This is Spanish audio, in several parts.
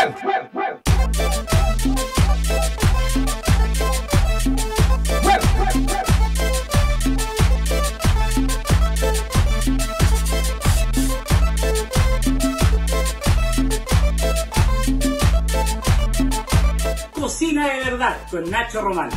Cocina de verdad con Nacho Román.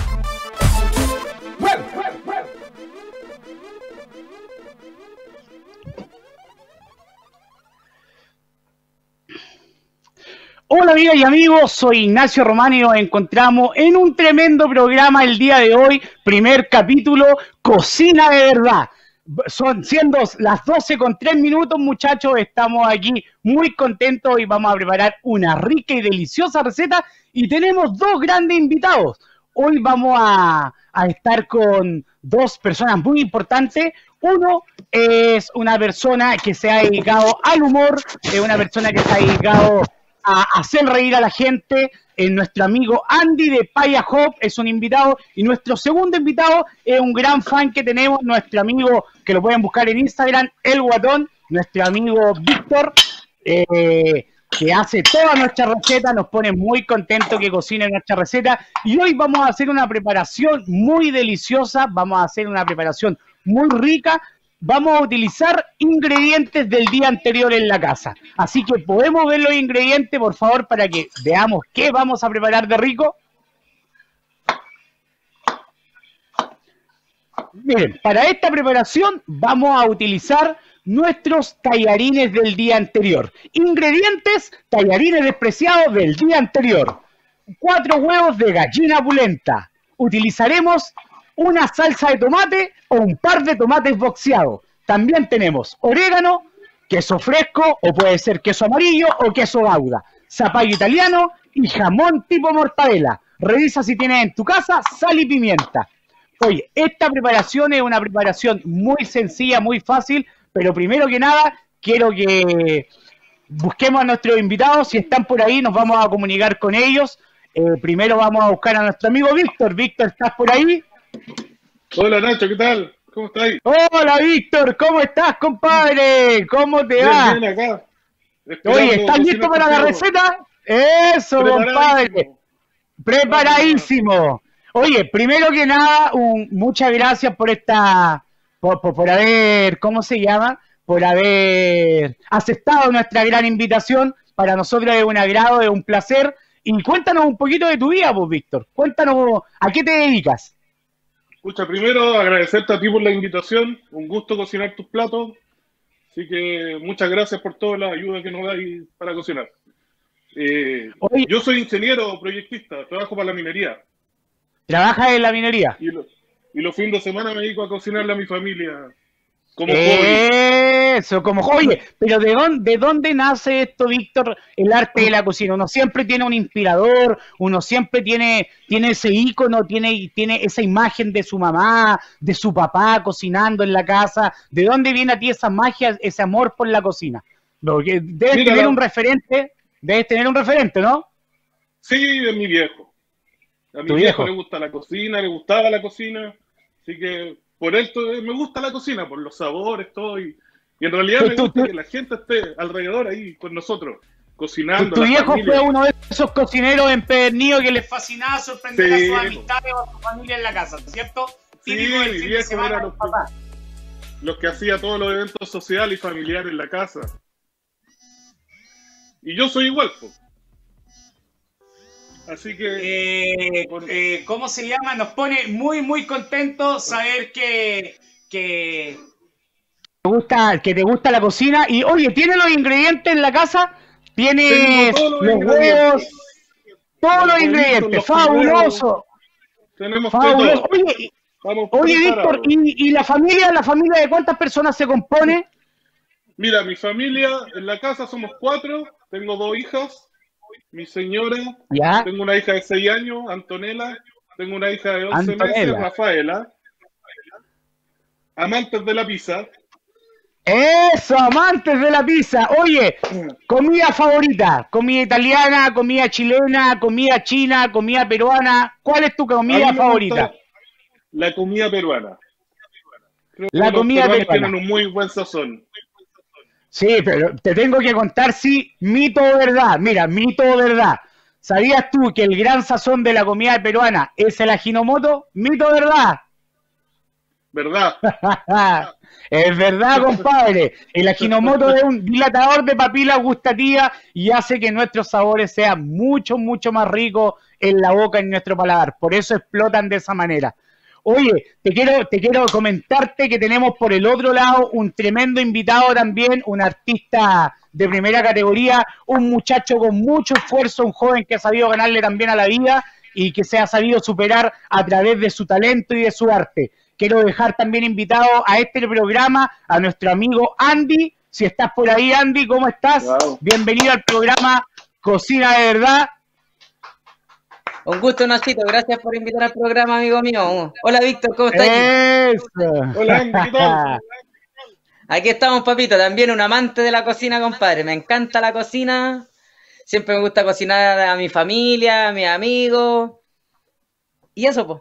Hola amigas y amigos, soy Ignacio Román y nos encontramos en un tremendo programa el día de hoy, primer capítulo, Cocina de verdad. Siendo las 12:03, muchachos, estamos aquí muy contentos y vamos a preparar una rica y deliciosa receta y tenemos dos grandes invitados. Hoy vamos a estar con dos personas muy importantes. Uno es una persona que se ha dedicado al humor, es una persona que se ha dedicado a hacer reír a la gente. Nuestro amigo Andy de Paya Hop es un invitado, y nuestro segundo invitado es un gran fan que tenemos, nuestro amigo, que lo pueden buscar en Instagram, El Guatón, nuestro amigo Víctor, que hace todas nuestras recetas, nos pone muy contentos que cocine nuestra receta, y hoy vamos a hacer una preparación muy deliciosa, vamos a hacer una preparación muy rica. Vamos a utilizar ingredientes del día anterior en la casa. Así que podemos ver los ingredientes, por favor, para que veamos qué vamos a preparar de rico. Miren, para esta preparación vamos a utilizar nuestros tallarines del día anterior. Ingredientes: tallarines despreciados del día anterior. 4 huevos de gallina pulenta. Utilizaremos una salsa de tomate o un par de tomates boxeados. También tenemos orégano, queso fresco, o puede ser queso amarillo o queso gouda, zapallo italiano y jamón tipo mortadela. Revisa si tienes en tu casa sal y pimienta. Oye, esta preparación es una preparación muy sencilla, muy fácil, pero primero que nada quiero que busquemos a nuestros invitados. Si están por ahí, nos vamos a comunicar con ellos. Primero vamos a buscar a nuestro amigo Víctor. Víctor, ¿estás por ahí? Hola Nacho, ¿qué tal? ¿Cómo estás ahí? Hola Víctor, ¿cómo estás, compadre? ¿Cómo te va? Bien, acá. Oye, ¿estás listo para la receta? Eso, compadre. Preparadísimo. Oye, primero que nada, muchas gracias por por haber, ¿cómo se llama? Por haber aceptado nuestra gran invitación. Para nosotros es un agrado, es un placer. Y cuéntanos un poquito de tu vida, pues, Víctor. Cuéntanos, ¿a qué te dedicas? Escucha, primero agradecerte a ti por la invitación, un gusto cocinar tus platos, así que muchas gracias por toda la ayuda que nos dais para cocinar. Yo soy ingeniero proyectista, trabajo para la minería. ¿Trabajas en la minería? Y los fines de semana me dedico a cocinarle a mi familia como hobby. Eso, como hobby. Pero ¿de dónde nace esto, Víctor, el arte de la cocina? Uno siempre tiene un inspirador, uno siempre tiene ese ícono, tiene esa imagen de su mamá, de su papá cocinando en la casa. ¿De dónde viene a ti esa magia, ese amor por la cocina? Porque debes tener un referente, ¿no? Sí, de mi viejo. A mi viejo le gusta la cocina, le gustaba la cocina, así que por esto me gusta la cocina, por los sabores, todo, y en realidad me gusta que la gente esté alrededor ahí con nosotros, cocinando. Tu viejo fue uno de esos cocineros empedernidos que les fascinaba sorprender a sus amistades o a su familia en la casa, ¿cierto? Sí, mi viejo era los que hacía todos los eventos sociales y familiares en la casa. Y yo soy igual, pues. Así que... ¿cómo se llama? Nos pone muy, muy contentos saber que te gusta la cocina. Y oye, ¿tienes los ingredientes en la casa? ¿Tienes los huevos? Todos los ingredientes. Fabuloso. Tenemos fabuloso. Oye, Víctor, ¿y la familia de cuántas personas se compone? Mira, mi familia en la casa somos 4. Tengo 2 hijas. Mi señora, ¿ya? Tengo una hija de 6 años, Antonella, tengo una hija de 11 meses, Rafaela. Amantes de la pizza. Eso, amantes de la pizza. Oye, comida favorita, comida italiana, comida chilena, comida china, comida peruana. ¿Cuál es tu comida favorita? La comida peruana. Creo la que comida los peruana tienen un muy buen sazón. Sí, pero te tengo que contar si mito o verdad. Mira, mito o verdad. ¿Sabías tú que el gran sazón de la comida peruana es el ajinomoto? ¿Mito o verdad? ¿Verdad? Es verdad, compadre. El ajinomoto es un dilatador de papilas gustativas y hace que nuestros sabores sean mucho, mucho más ricos en la boca, en nuestro paladar. Por eso explotan de esa manera. Oye, te quiero comentarte que tenemos por el otro lado un tremendo invitado también, un artista de primera categoría, un muchacho con mucho esfuerzo, un joven que ha sabido ganarle también a la vida y que se ha sabido superar a través de su talento y de su arte. Quiero dejar también invitado a este programa a nuestro amigo Andy. Si estás por ahí, Andy, ¿cómo estás? Wow. Bienvenido al programa Cocina de Verdad. Un gusto, Nachito. Gracias por invitar al programa, amigo mío. Hola, Víctor, ¿cómo estás? Hola, Andy, ¿qué tal? Aquí estamos, papito. También un amante de la cocina, compadre. Me encanta la cocina. Siempre me gusta cocinar a mi familia, a mis amigos. Y eso, pues.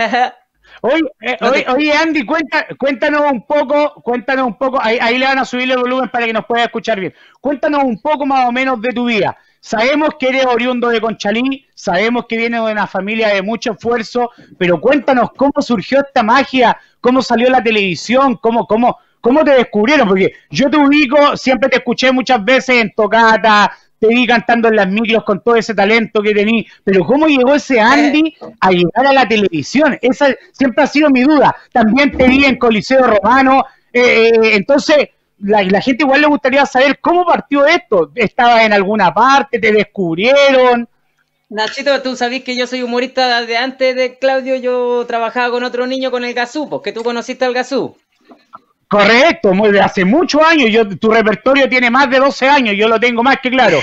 Oye, Andy, cuéntanos un poco, ahí le van a subir el volumen para que nos pueda escuchar bien. Cuéntanos un poco más o menos de tu vida. Sabemos que eres oriundo de Conchalí, sabemos que vienes de una familia de mucho esfuerzo, pero cuéntanos cómo surgió esta magia, cómo salió la televisión, cómo te descubrieron, porque yo te ubico, siempre te escuché muchas veces en tocata, te vi cantando en las micros con todo ese talento que tenías, pero ¿cómo llegó ese Andy a llegar a la televisión? Esa siempre ha sido mi duda. También te vi en Coliseo Romano, entonces la gente igual le gustaría saber cómo partió esto. ¿Estabas en alguna parte? ¿Te descubrieron? Nachito, tú sabés que yo soy humorista desde antes de Claudio. Yo trabajaba con otro niño, con el Gazú, porque tú conociste al Gazú. Correcto, hace muchos años. Tu repertorio tiene más de 12 años, yo lo tengo más que claro.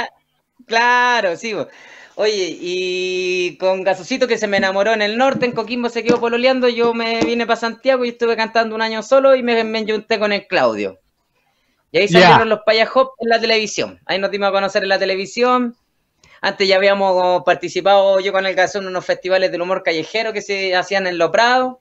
Claro, sí. Oye, y con Gazucito, que se me enamoró en el norte, en Coquimbo se quedó pololeando, yo me vine para Santiago y estuve cantando un año solo y me junté con el Claudio. Y ahí salieron los Paya Hop en la televisión. Ahí nos dimos a conocer en la televisión. Antes ya habíamos participado yo con el Gazú en unos festivales del humor callejero que se hacían en Lo Prado.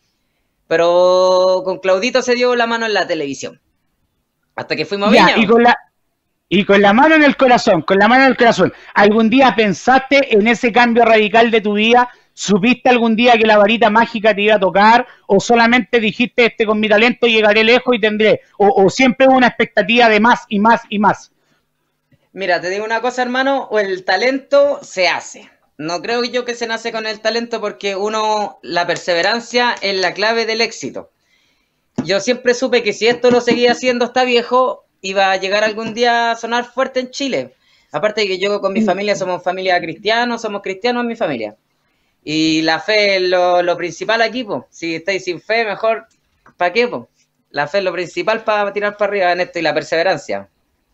Pero con Claudito se dio la mano en la televisión. Hasta que fuimos a Viña. Y con la mano en el corazón, ¿algún día pensaste en ese cambio radical de tu vida? ¿Supiste algún día que la varita mágica te iba a tocar? ¿O solamente dijiste, con mi talento llegaré lejos y tendré? ¿O siempre hubo una expectativa de más y más y más? Mira, te digo una cosa, hermano, o el talento se hace. No creo yo que se nace con el talento porque la perseverancia es la clave del éxito. Yo siempre supe que si esto lo seguía haciendo hasta viejo, iba a llegar algún día a sonar fuerte en Chile. Aparte de que yo con mi familia somos cristianos en mi familia. Y la fe es lo principal aquí, po. Si estáis sin fe, mejor, ¿para qué, po? La fe es lo principal para tirar para arriba en esto y la perseverancia.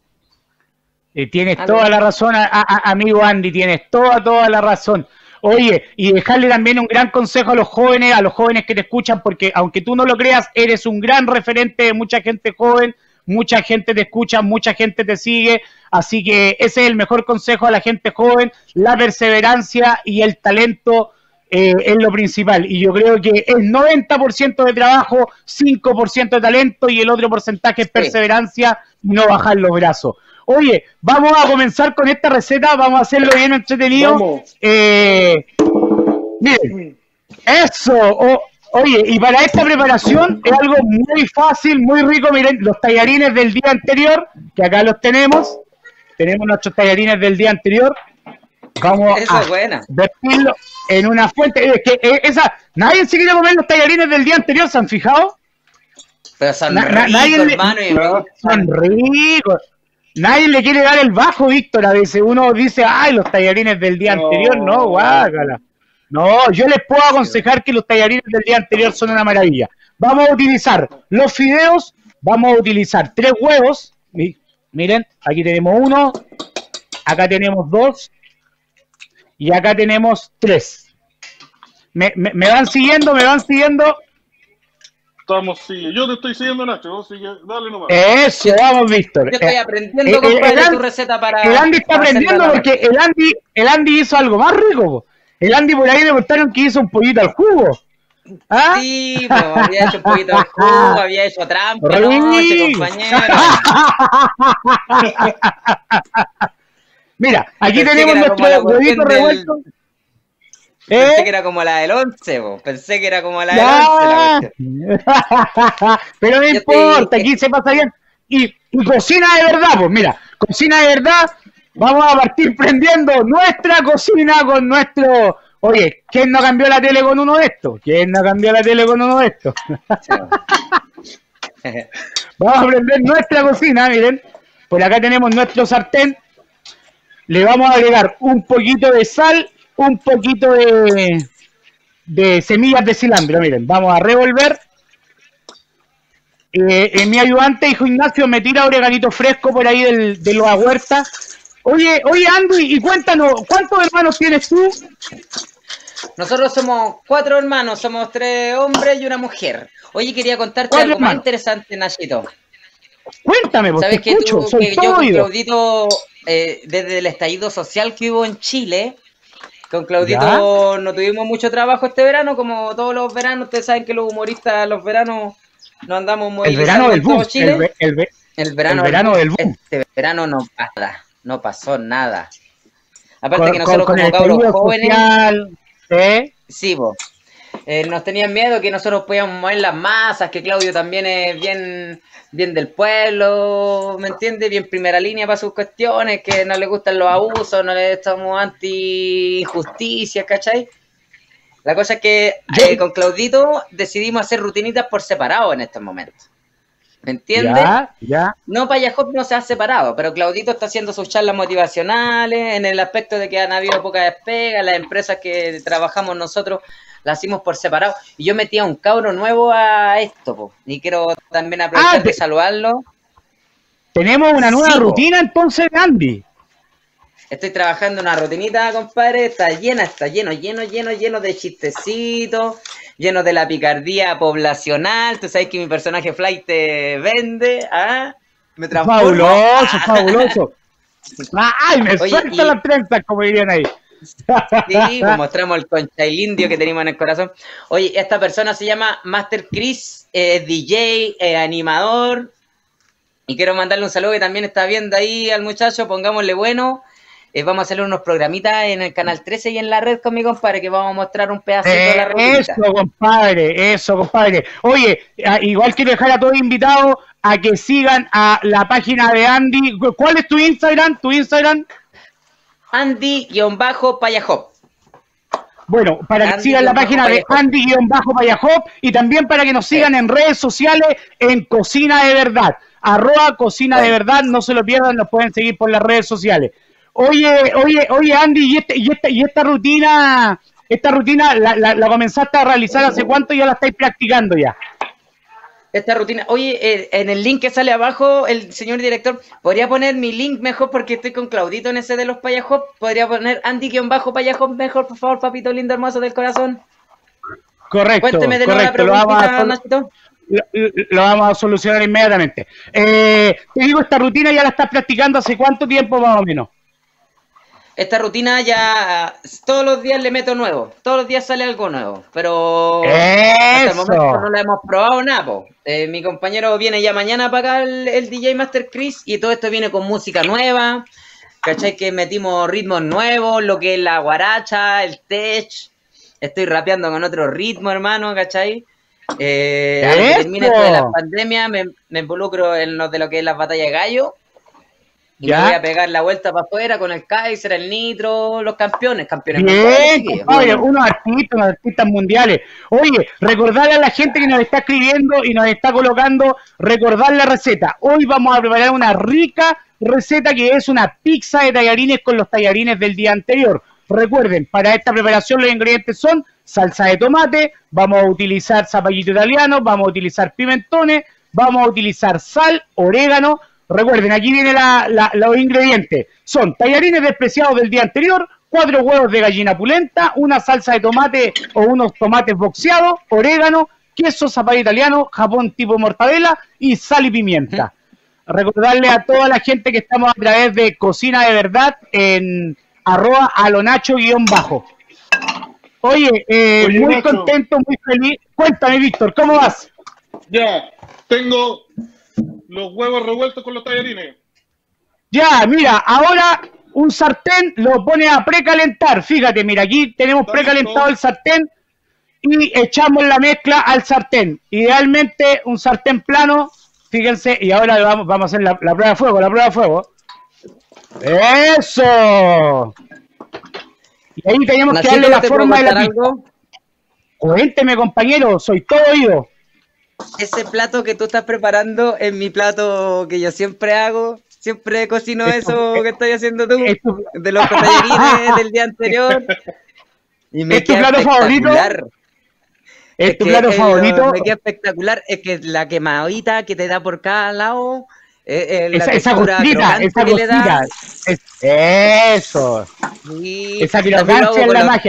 Tienes toda la razón, amigo Andy, tienes toda la razón. Oye, y dejarle también un gran consejo a los jóvenes que te escuchan, porque aunque tú no lo creas, eres un gran referente de mucha gente joven, mucha gente te escucha, mucha gente te sigue, así que ese es el mejor consejo a la gente joven, la perseverancia y el talento es lo principal, y yo creo que es 90% de trabajo, 5% de talento y el otro porcentaje es perseverancia y no bajar los brazos. Oye, vamos a comenzar con esta receta, vamos a hacerlo bien entretenido. Miren, eso. Oye, y para esta preparación es algo muy fácil, muy rico. Miren, los tallarines del día anterior, que acá los tenemos. Tenemos nuestros tallarines del día anterior. Vamos a vertirlo en una fuente. Es que nadie se quiere comer los tallarines del día anterior, ¿se han fijado? Pero son ricos, hermano. Son ricos. Nadie le quiere dar el bajo, Víctor, a veces. Uno dice, ay, los tallarines del día anterior, no, guácala. No, yo les puedo aconsejar que los tallarines del día anterior son una maravilla. Vamos a utilizar los fideos, vamos a utilizar 3 huevos. Miren, aquí tenemos 1, acá tenemos 2 y acá tenemos 3. ¿Me van siguiendo? Yo te estoy siguiendo, Nacho, así que dale nomás. Eso, vamos, Víctor. Yo estoy aprendiendo, compadre, tu receta para... El Andy está aprendiendo porque el Andy hizo algo más rico. El Andy por ahí me contaron que hizo un pollito al jugo. ¿Ah? Sí, pues, había hecho un poquito de jugo, había hecho trampa anoche, compañero. Mira, aquí Pensé tenemos nuestro huevito revuelto. Pensé que era como la del 11, vos. Pensé que era como la del 11 la cuestión. Pero no importa, aquí se pasa bien. Y cocina de verdad, pues mira, cocina de verdad. Vamos a partir prendiendo nuestra cocina con nuestro... Oye, ¿quién no cambió la tele con uno de estos? ¿Quién no cambió la tele con uno de estos? Vamos a prender nuestra cocina, miren. Por acá tenemos nuestro sartén. Le vamos a agregar un poquito de sal, un poquito de semillas de cilantro. Miren, vamos a revolver. Mi ayudante, hijo Ignacio, me tira oreganito fresco por ahí de la huerta. Oye, Andy, y cuéntanos, ¿cuántos hermanos tienes tú? Nosotros somos 4 hermanos, somos 3 hombres y una mujer. Oye, quería contarte algo más interesante, Nachito. Cuéntame, porque ¿sabes que escucho, tú, que yo con Claudito, desde el estallido social que hubo en Chile, con Claudito no tuvimos mucho trabajo este verano, como todos los veranos, ustedes saben que los humoristas los veranos no andamos muy... El verano del boom, Chile. El verano del boom. Este verano no pasó nada. Aparte que nosotros como cabros jóvenes... Social, sí, vos. Nos tenían miedo que nosotros podíamos mover las masas, que Claudio también es bien del pueblo, ¿me entiendes? Bien primera línea para sus cuestiones, que no le gustan los abusos, no le estamos anti-injusticias, ¿cachai? La cosa es que con Claudito decidimos hacer rutinitas por separado en estos momentos. ¿Me entiendes? Ya. No, Payajop no se ha separado, pero Claudito está haciendo sus charlas motivacionales en el aspecto de que han habido poca despega, las empresas que trabajamos nosotros las hicimos por separado. Y yo metí a un cabro nuevo a esto, po, y quiero también aprovechar de saludarlo. Tenemos una nueva rutina entonces, Andy. Estoy trabajando una rutinita, compadre, está lleno de chistecitos, lleno de la picardía poblacional. Tú sabes que mi personaje Fly te vende, ¿ah? Me transformo. Fabuloso. ¡Ay, me suelta las trenzas, como dirían ahí! Sí, pues mostramos el conchailindio que tenemos en el corazón. Oye, esta persona se llama Master Chris, DJ, animador. Y quiero mandarle un saludo que también está viendo ahí al muchacho, pongámosle bueno. Vamos a hacerle unos programitas en el canal 13 y en la red con mi compadre, que vamos a mostrar un pedacito de la rutina. Eso, compadre. Oye, igual quiero dejar a todos invitados a que sigan a la página de Andy. ¿Cuál es tu Instagram? Andy-Payajop. Bueno, para que sigan la página de Andy-Payajop y también para que nos sigan en redes sociales en Cocina de Verdad. @Cocina de Verdad, no se lo pierdan, nos pueden seguir por las redes sociales. Oye, Andy, y esta rutina la comenzaste a realizar hace cuánto y ya la estáis practicando ya. Esta rutina, oye, en el link que sale abajo, el señor director, ¿podría poner mi link mejor? Porque estoy con Claudito en ese de los Payajop. ¿Podría poner Andy-Payajop mejor, por favor, papito lindo, hermoso del corazón? Correcto. Cuénteme de nuevo la preguntita, Nachito. Lo vamos a solucionar inmediatamente. Te digo, esta rutina ya la estás practicando hace cuánto tiempo más o menos. Esta rutina ya todos los días le meto nuevo, todos los días sale algo nuevo, pero hasta el momento no la hemos probado nada, po. Mi compañero viene ya mañana para acá, el DJ Master Chris, y todo esto viene con música nueva, ¿cachai? Que metimos ritmos nuevos, lo que es la guaracha, el tech, estoy rapeando con otro ritmo, hermano, ¿cachai? A lo que termine esto de la pandemia, me involucro en lo de lo que es las batallas de gallo. Y me voy a pegar la vuelta para afuera con el Kaiser, el Nitro, los campeones Bien, compadre, unos artistas mundiales. Oye, recordarle a la gente que nos está escribiendo y nos está colocando, recordar la receta. Hoy vamos a preparar una rica receta que es una pizza de tallarines con los tallarines del día anterior. Recuerden, para esta preparación los ingredientes son salsa de tomate, vamos a utilizar zapallito italiano, vamos a utilizar pimentones, vamos a utilizar sal, orégano. Recuerden, aquí vienen los ingredientes. Son tallarines despreciados del día anterior, 4 huevos de gallina pulenta, una salsa de tomate o unos tomates boxeados, orégano, queso zapallo italiano, Japón tipo mortadela y sal y pimienta. Recordarle a toda la gente que estamos a través de Cocina de Verdad en @alonacho_. Oye, Oye, muy Nacho. contento, muy feliz. Cuéntame, Víctor, ¿cómo vas? Ya, tengo los huevos revueltos con los tallarines. Ya, mira, ahora un sartén lo pone a precalentar. Fíjate, mira, aquí tenemos ¿Está precalentado listo? el sartén y echamos la mezcla al sartén. Idealmente un sartén plano, fíjense, y ahora vamos a hacer la prueba de fuego, la prueba de fuego. ¡Eso! Y ahí tenemos que darle Nachito, la ¿te puedo forma de la contar pizza. algo? Cuénteme, compañero, soy todo oído. Ese plato que tú estás preparando es mi plato que yo siempre hago. Siempre cocino Esto- eso que estoy haciendo tú, esto- de los tallarines del día anterior. Y me ¿Es tu queda plato favorito? espectacular. ¿Es tu plato favorito? Me queda espectacular. Es que la quemadita que te da por cada lado, la Esa textura costita, crocante esa que le da. costita. Eso. Sí, Esa también crocancia es la magia.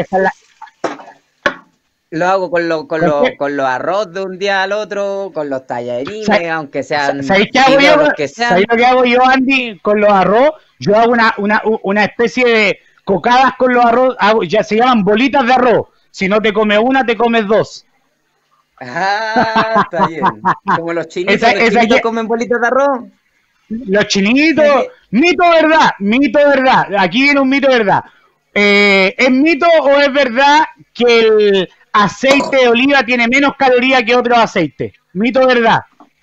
lo hago con ¿Por qué? los arroz de un día al otro, con los tallarines, aunque sean ¿Sabéis qué hago fideos yo? los que sean. ¿Sabéis lo que hago yo, Andy, con los arroz? Yo hago una especie de cocadas con los arroz. Ya se llaman bolitas de arroz. Si no te comes una, te comes dos. Ah, está bien. Como los chinitos, Esa los chinitos que- comen bolitas de arroz. Los chinitos, mito verdad, aquí viene un mito verdad. ¿Es mito o es verdad que el aceite de oliva tiene menos calorías que otros aceites? Mito verdad.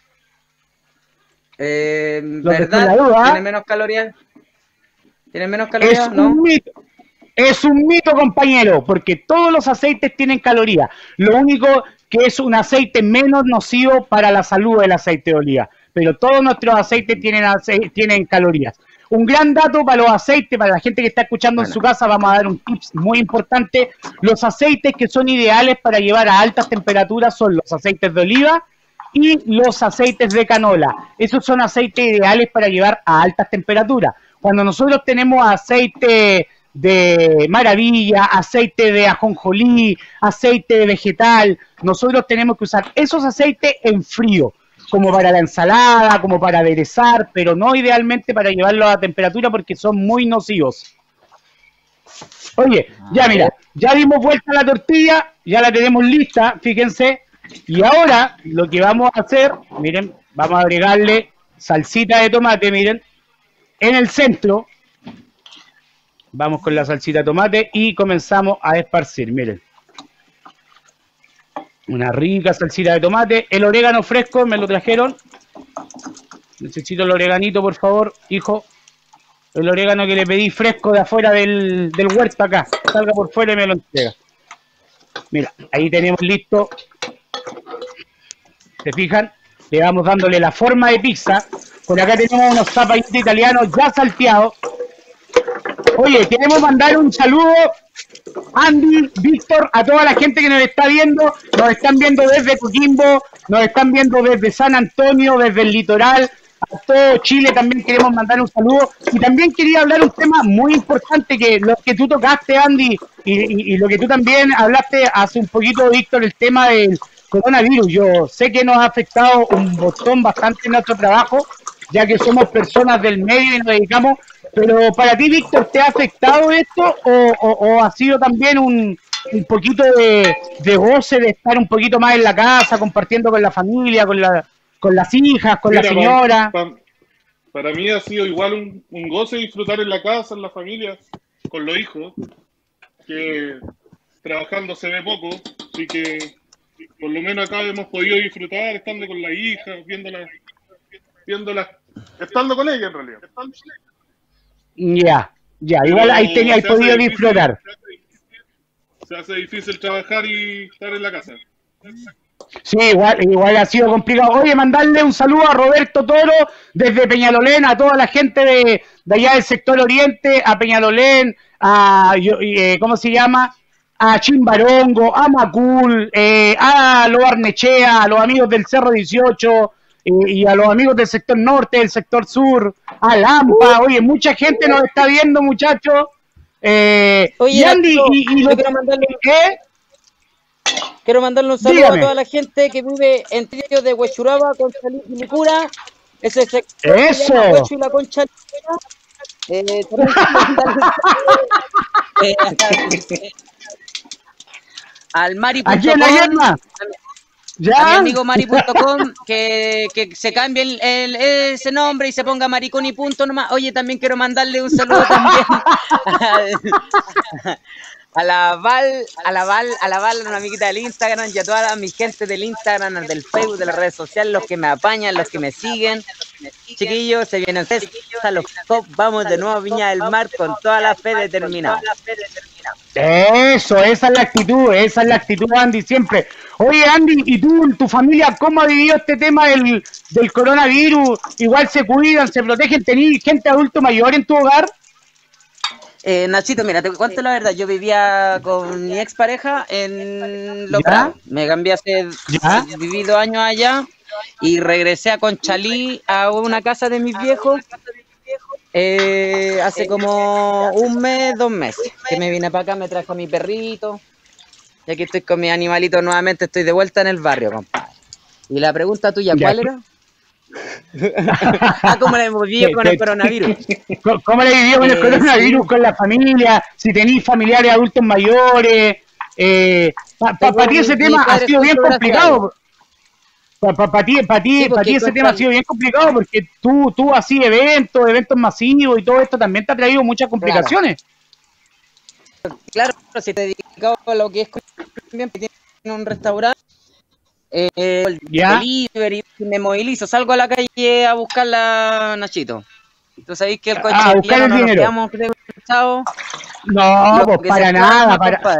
Lo dejé en la ¿Verdad? duda. ¿Tiene menos calorías? ¿Tiene menos Es calorías? ¿No? un mito. Es un mito, compañero, porque todos los aceites tienen calorías. Lo único que es un aceite menos nocivo para la salud del aceite de oliva. Pero todos nuestros aceites tienen calorías. Un gran dato para los aceites, para la gente que está escuchando en su casa, vamos a dar un tips muy importante. Los aceites que son ideales para llevar a altas temperaturas son los aceites de oliva y los aceites de canola. Esos son aceites ideales para llevar a altas temperaturas. Cuando nosotros tenemos aceite de maravilla, aceite de ajonjolí, aceite de vegetal, nosotros tenemos que usar esos aceites en frío, como para la ensalada, como para aderezar, pero no idealmente para llevarlo a temperatura porque son muy nocivos. Oye, ya mira, ya dimos vuelta a la tortilla, ya la tenemos lista, fíjense, y ahora lo que vamos a hacer, miren, vamos a agregarle salsita de tomate, miren, en el centro. Vamos con la salsita de tomate y comenzamos a esparcir, miren. Una rica salsita de tomate. El orégano fresco me lo trajeron. Necesito el oreganito, por favor, hijo. El orégano que le pedí fresco de afuera del huerto acá. Salga por fuera y me lo entrega. Mira, ahí tenemos listo. ¿Se fijan? Le vamos dándole la forma de pizza. Por acá tenemos unos zapallitos italianos ya salteados. Oye, queremos mandar un saludo, Andy, Víctor, a toda la gente que nos está viendo. Nos están viendo desde Coquimbo, nos están viendo desde San Antonio, desde el litoral, a todo Chile también queremos mandar un saludo. Y también quería hablar un tema muy importante, que lo que tú tocaste, Andy, y lo que tú también hablaste hace un poquito, Víctor, el tema del coronavirus. Yo sé que nos ha afectado un botón bastante en nuestro trabajo, ya que somos personas del medio y nos dedicamos. Pero para ti, Víctor, ¿te ha afectado esto o ha sido también un poquito de goce de estar un poquito más en la casa, compartiendo con la familia, con las hijas, con la señora? Para mí ha sido igual un goce disfrutar en la casa, en la familia, con los hijos, que trabajando se ve poco, así que por lo menos acá hemos podido disfrutar estando con las hijas, viéndolas, estando con ellas en realidad. Ya, igual ahí teníais podido disfrutar. Se hace difícil trabajar y estar en la casa. Sí, igual ha sido complicado. Oye, mandarle un saludo a Roberto Toro desde Peñalolén, a toda la gente de allá del sector oriente, a Peñalolén, ¿cómo se llama? A Chimbarongo, a Macul, a Lo Barnechea, a los amigos del Cerro 18, y a los amigos del sector norte, del sector sur, a Lampa. Oye, mucha gente nos está viendo, muchachos. Oye, y Andy, quiero mandarle un saludo Dígame. a toda la gente que vive en sitios de Huechuraba, Conchalí y Licura. Ese sector ¡Eso! se llama Huecho y la Concha Licura. al mari.com. Aquí en la yerma. ¿Ya? A mi amigo mari.com que se cambie ese nombre y se ponga maricón y punto nomás. Oye, también quiero mandarle un saludo también a la Val, una amiguita del Instagram y a toda mi gente del Instagram, del Facebook, de las redes sociales, los que me apañan, los que me siguen. Chiquillos, se vienen a los COP, vamos de nuevo a Viña del Mar con toda la fe determinada. Eso, esa es la actitud, Andy, siempre. Oye, Andy, ¿y tú, tu familia, cómo ha vivido este tema del coronavirus? Igual se cuidan, se protegen, ¿tenés gente adulto mayor en tu hogar? Nachito, mira, te cuento la verdad, yo vivía con mi expareja en Los Prados, me cambié viví 2 años allá y regresé a Conchalí a una casa de mis viejos hace como 1 mes, 2 meses, que me vine para acá, me trajo a mi perrito y aquí estoy con mis animalitos nuevamente, estoy de vuelta en el barrio, compadre. Y la pregunta tuya, ¿cuál era? ¿Cómo le hemos vivido con el coronavirus? ¿Cómo le vivió con el coronavirus, con la familia? Si tenéis familiares adultos mayores. Para ti ese tema ha sido bien complicado. Para ti ese tema ha sido bien complicado porque tú así eventos masivos y todo esto también te ha traído muchas complicaciones. Claro, si te dedicas a lo que es bien, tiene un restaurante. Delivery, me movilizo, salgo a la calle a buscarla, Nachito. Tú sabés que el coche a buscar el dinero. No, pues para nada,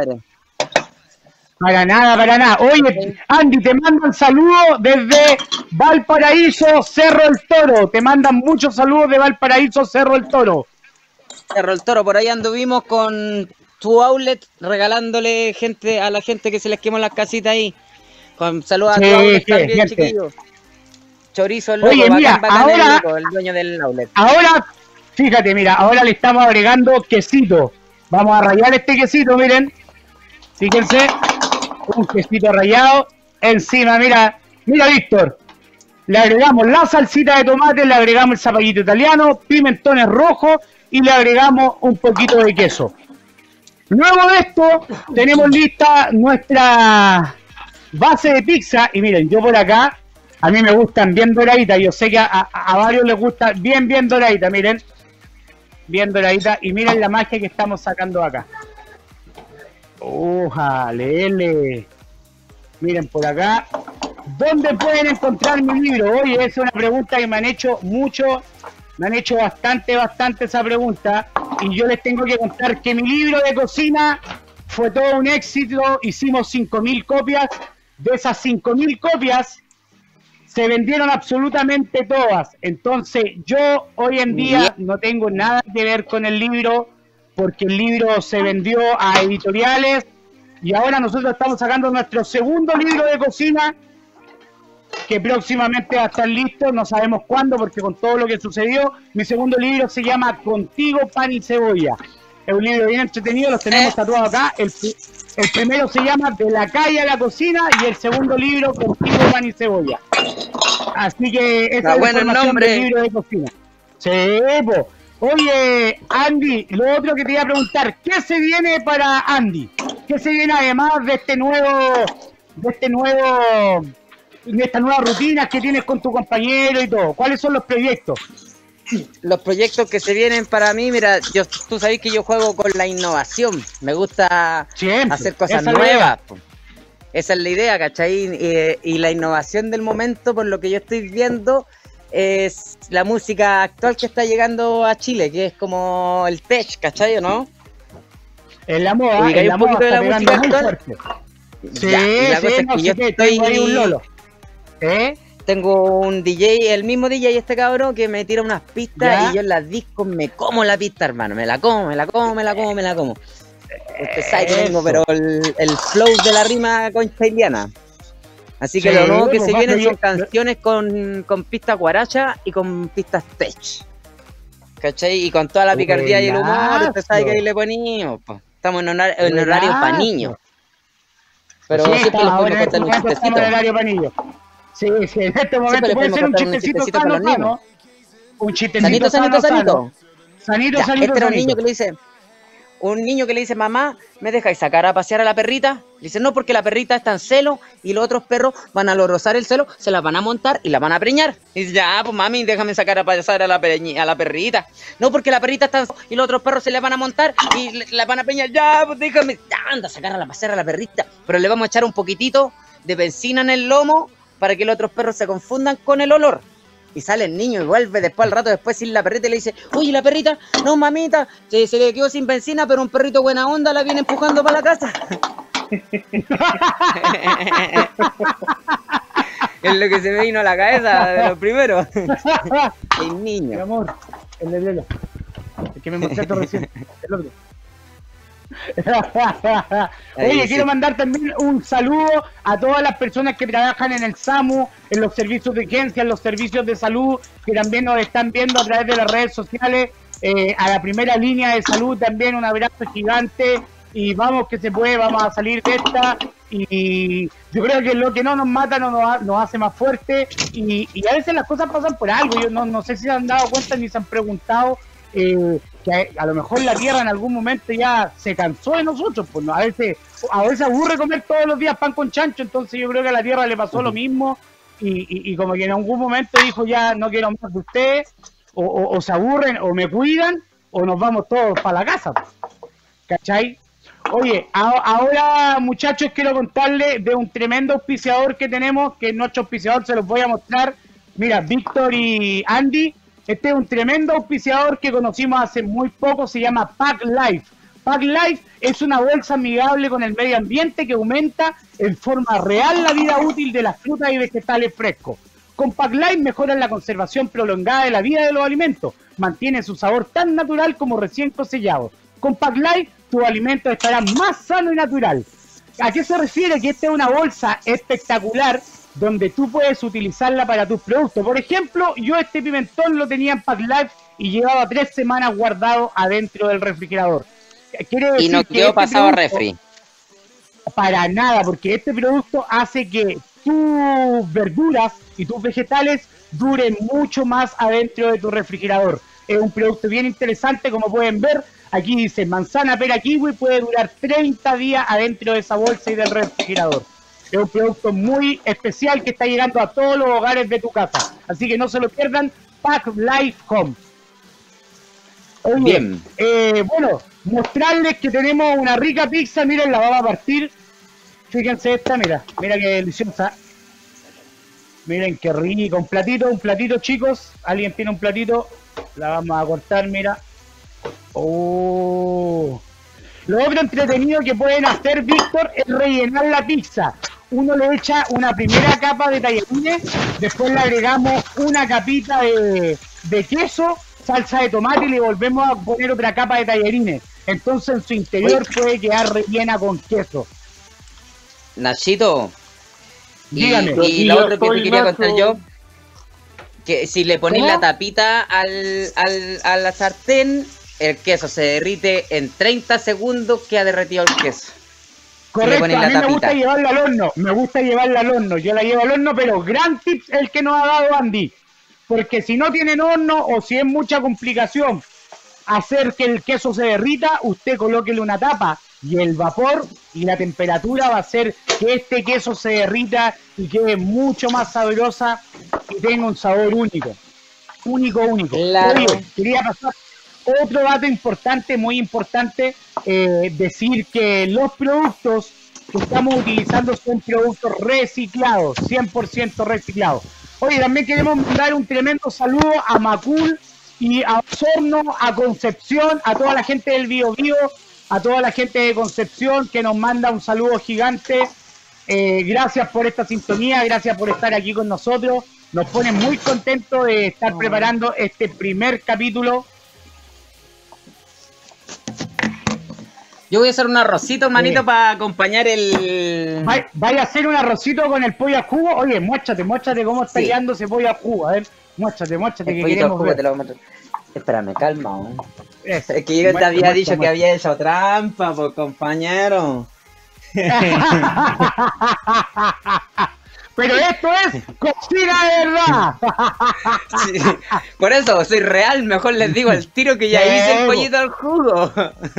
para nada. Oye, Andy, te mandan saludos desde Valparaíso, Cerro del Toro. Te mandan muchos saludos de Valparaíso, Cerro del Toro. Cerro del Toro, por ahí anduvimos con tu outlet regalándole a la gente que se les quemó las casitas ahí. Con saludos a todos también, chiquillos. Chorizo el loco, oye, mira, ahora, el dueño del outlet. Ahora, fíjate, mira, ahora le estamos agregando quesito. Vamos a rallar este quesito, miren. Fíjense, un quesito rallado. Encima, mira, Víctor. Le agregamos la salsita de tomate, le agregamos el zapallito italiano, pimentones rojos y le agregamos un poquito de queso. Luego de esto, tenemos lista nuestra base de pizza, y miren, yo por acá, a mí me gustan bien doraditas, yo sé que a varios les gusta bien doradita, miren, bien doradita, y miren la magia que estamos sacando acá. Lele. Miren por acá, ¿dónde pueden encontrar mi libro? Oye, es una pregunta que me han hecho mucho, me han hecho bastante esa pregunta, y yo les tengo que contar que mi libro de cocina fue todo un éxito, hicimos 5.000 copias. De esas 5.000 copias se vendieron absolutamente todas. Entonces yo hoy en día no tengo nada que ver con el libro porque el libro se vendió a editoriales y ahora nosotros estamos sacando nuestro segundo libro de cocina que próximamente va a estar listo, no sabemos cuándo porque con todo lo que sucedió. Mi segundo libro se llama Contigo, Pan y Cebolla. Es un libro bien entretenido, los tenemos tatuados acá. El primero se llama De la calle a la cocina y el segundo libro Contigo, Pan y Cebolla. Así que esa es la información del libro de cocina. Sí, po. Oye, Andy, lo otro que te iba a preguntar, ¿qué se viene para Andy? ¿Qué se viene además de esta nueva rutina que tienes con tu compañero y todo? ¿Cuáles son los proyectos? Los proyectos que se vienen para mí, mira, tú sabes que yo juego con la innovación, me gusta hacer cosas nuevas. Esa es la idea, ¿cachai? Y la innovación del momento, por lo que yo estoy viendo, es la música actual que está llegando a Chile, que es como el tech, ¿cachai o no? En la moda, hay un poquito de la música actual. Sí, la cosa es que yo estoy ahí un lolo. Tengo un DJ, el mismo DJ, este cabrón, que me tira unas pistas y yo en las discos me como la pista, hermano. Me la como. Usted sabe que tengo, pero el flow de la rima conchailiana. Así que lo nuevo que se vienen son canciones con pistas guaracha y con pistas tech. ¿Cachai? Y con toda la picardía y el humor, usted sabe que ahí le ponemos. Estamos en horario para niños. Pero siempre les podemos contar un chistecito. Sí, en este momento puede ser un chistecito para los niños. Un chistecito sanito. Este era un niño que le dice: un niño que le dice, mamá, ¿me dejáis sacar a pasear a la perrita? Le dice, no, porque la perrita está en celo y los otros perros van a rozar el celo, se la van a montar y la van a preñar. Y dice, ya, pues mami, déjame sacar a pasear a la perrita. No, porque la perrita está en celo y los otros perros se la van a montar y la van a preñar. Ya, pues déjame, ya, anda a sacar a pasear a la perrita. Pero le vamos a echar un poquitito de benzina en el lomo para que los otros perros se confundan con el olor. Y sale el niño y vuelve después al rato después sin la perrita y le dice, oye, la perrita, no mamita, se le quedó sin benzina, pero un perrito buena onda la viene empujando para la casa. Es lo que se me vino a la cabeza de lo primero. El niño. Mi amor, el de el que me mostraste recién, el otro. Oye, quiero mandar también un saludo a todas las personas que trabajan en el SAMU, en los servicios de urgencia, en los servicios de salud, que también nos están viendo a través de las redes sociales, a la primera línea de salud también un abrazo gigante, y vamos que se puede, vamos a salir de esta, y yo creo que lo que no nos mata nos hace más fuerte, y a veces las cosas pasan por algo. Yo no sé si se han dado cuenta ni se han preguntado que a lo mejor la Tierra en algún momento ya se cansó de nosotros, pues a veces aburre comer todos los días pan con chancho, entonces yo creo que a la Tierra le pasó lo mismo y como que en algún momento dijo, ya no quiero más de ustedes, o se aburren o me cuidan o nos vamos todos para la casa, ¿cachai? Oye, ahora muchachos quiero contarles de un tremendo auspiciador que tenemos, que es nuestro auspiciador, se los voy a mostrar. Mira, Víctor y Andy, este es un tremendo auspiciador que conocimos hace muy poco, se llama Pack Life. Pack Life es una bolsa amigable con el medio ambiente que aumenta en forma real la vida útil de las frutas y vegetales frescos. Con Pack Life mejoran la conservación prolongada de la vida de los alimentos, mantiene su sabor tan natural como recién cosechado. Con Pack Life tus alimentos estarán más sanos y natural. ¿A qué se refiere? Que esta es una bolsa espectacular donde tú puedes utilizarla para tus productos. Por ejemplo, yo este pimentón lo tenía en Pack Life y llevaba 3 semanas guardado adentro del refrigerador. Quiere decir y no quedó pasado a refri. Para nada, porque este producto hace que tus verduras y tus vegetales duren mucho más adentro de tu refrigerador. Es un producto bien interesante, como pueden ver. Aquí dice manzana, pera, kiwi, puede durar 30 días adentro de esa bolsa y del refrigerador. Es un producto muy especial que está llegando a todos los hogares de tu casa. Así que no se lo pierdan, Pack Life Home. Oye, bien. Bueno, mostrarles que tenemos una rica pizza. Miren, la vamos a partir. Fíjense esta, mira qué deliciosa. Miren qué rico, un platito chicos. ¿Alguien tiene un platito? La vamos a cortar, mira. Oh. Lo otro entretenido que pueden hacer, Víctor, es rellenar la pizza. Uno le echa una primera capa de tallarines, después le agregamos una capita de queso, salsa de tomate y le volvemos a poner otra capa de tallarines. Entonces en su interior puede quedar rellena con queso. Nachito, dígame. Y lo otro que te quería contar yo, que si le pones la tapita a la sartén, el queso se derrite en 30 segundos, queda derretido el queso. Correcto, a mí me gusta llevarla al horno, yo la llevo al horno, pero gran tip el que nos ha dado Andy, porque si no tienen horno o si es mucha complicación hacer que el queso se derrita, usted colóquele una tapa y el vapor y la temperatura va a hacer que este queso se derrita y quede mucho más sabrosa y tenga un sabor único. Claro. Oye, quería pasar otro dato importante, muy importante, decir que los productos que estamos utilizando son productos reciclados, 100% reciclados. Oye, también queremos mandar un tremendo saludo a Macul y a Osorno, a Concepción, a toda la gente del Biobío, a toda la gente de Concepción que nos manda un saludo gigante. Gracias por esta sintonía, gracias por estar aquí con nosotros. Nos pone muy contentos de estar preparando este primer capítulo. Yo voy a hacer un arrocito, manito, para acompañar el... Vaya a hacer un arrocito con el pollo a jugo. Oye, muéstrate cómo está quedando ese pollo a jugo. A ver, muéstrate que queremos jugo, ver. te lo voy a mostrar. Espérame, calma. Es que yo te había dicho que había hecho trampa, pues, compañero. Pero esto es cocina de verdad. Sí, por eso, soy real. Mejor les digo al tiro que ya hice el pollito al jugo.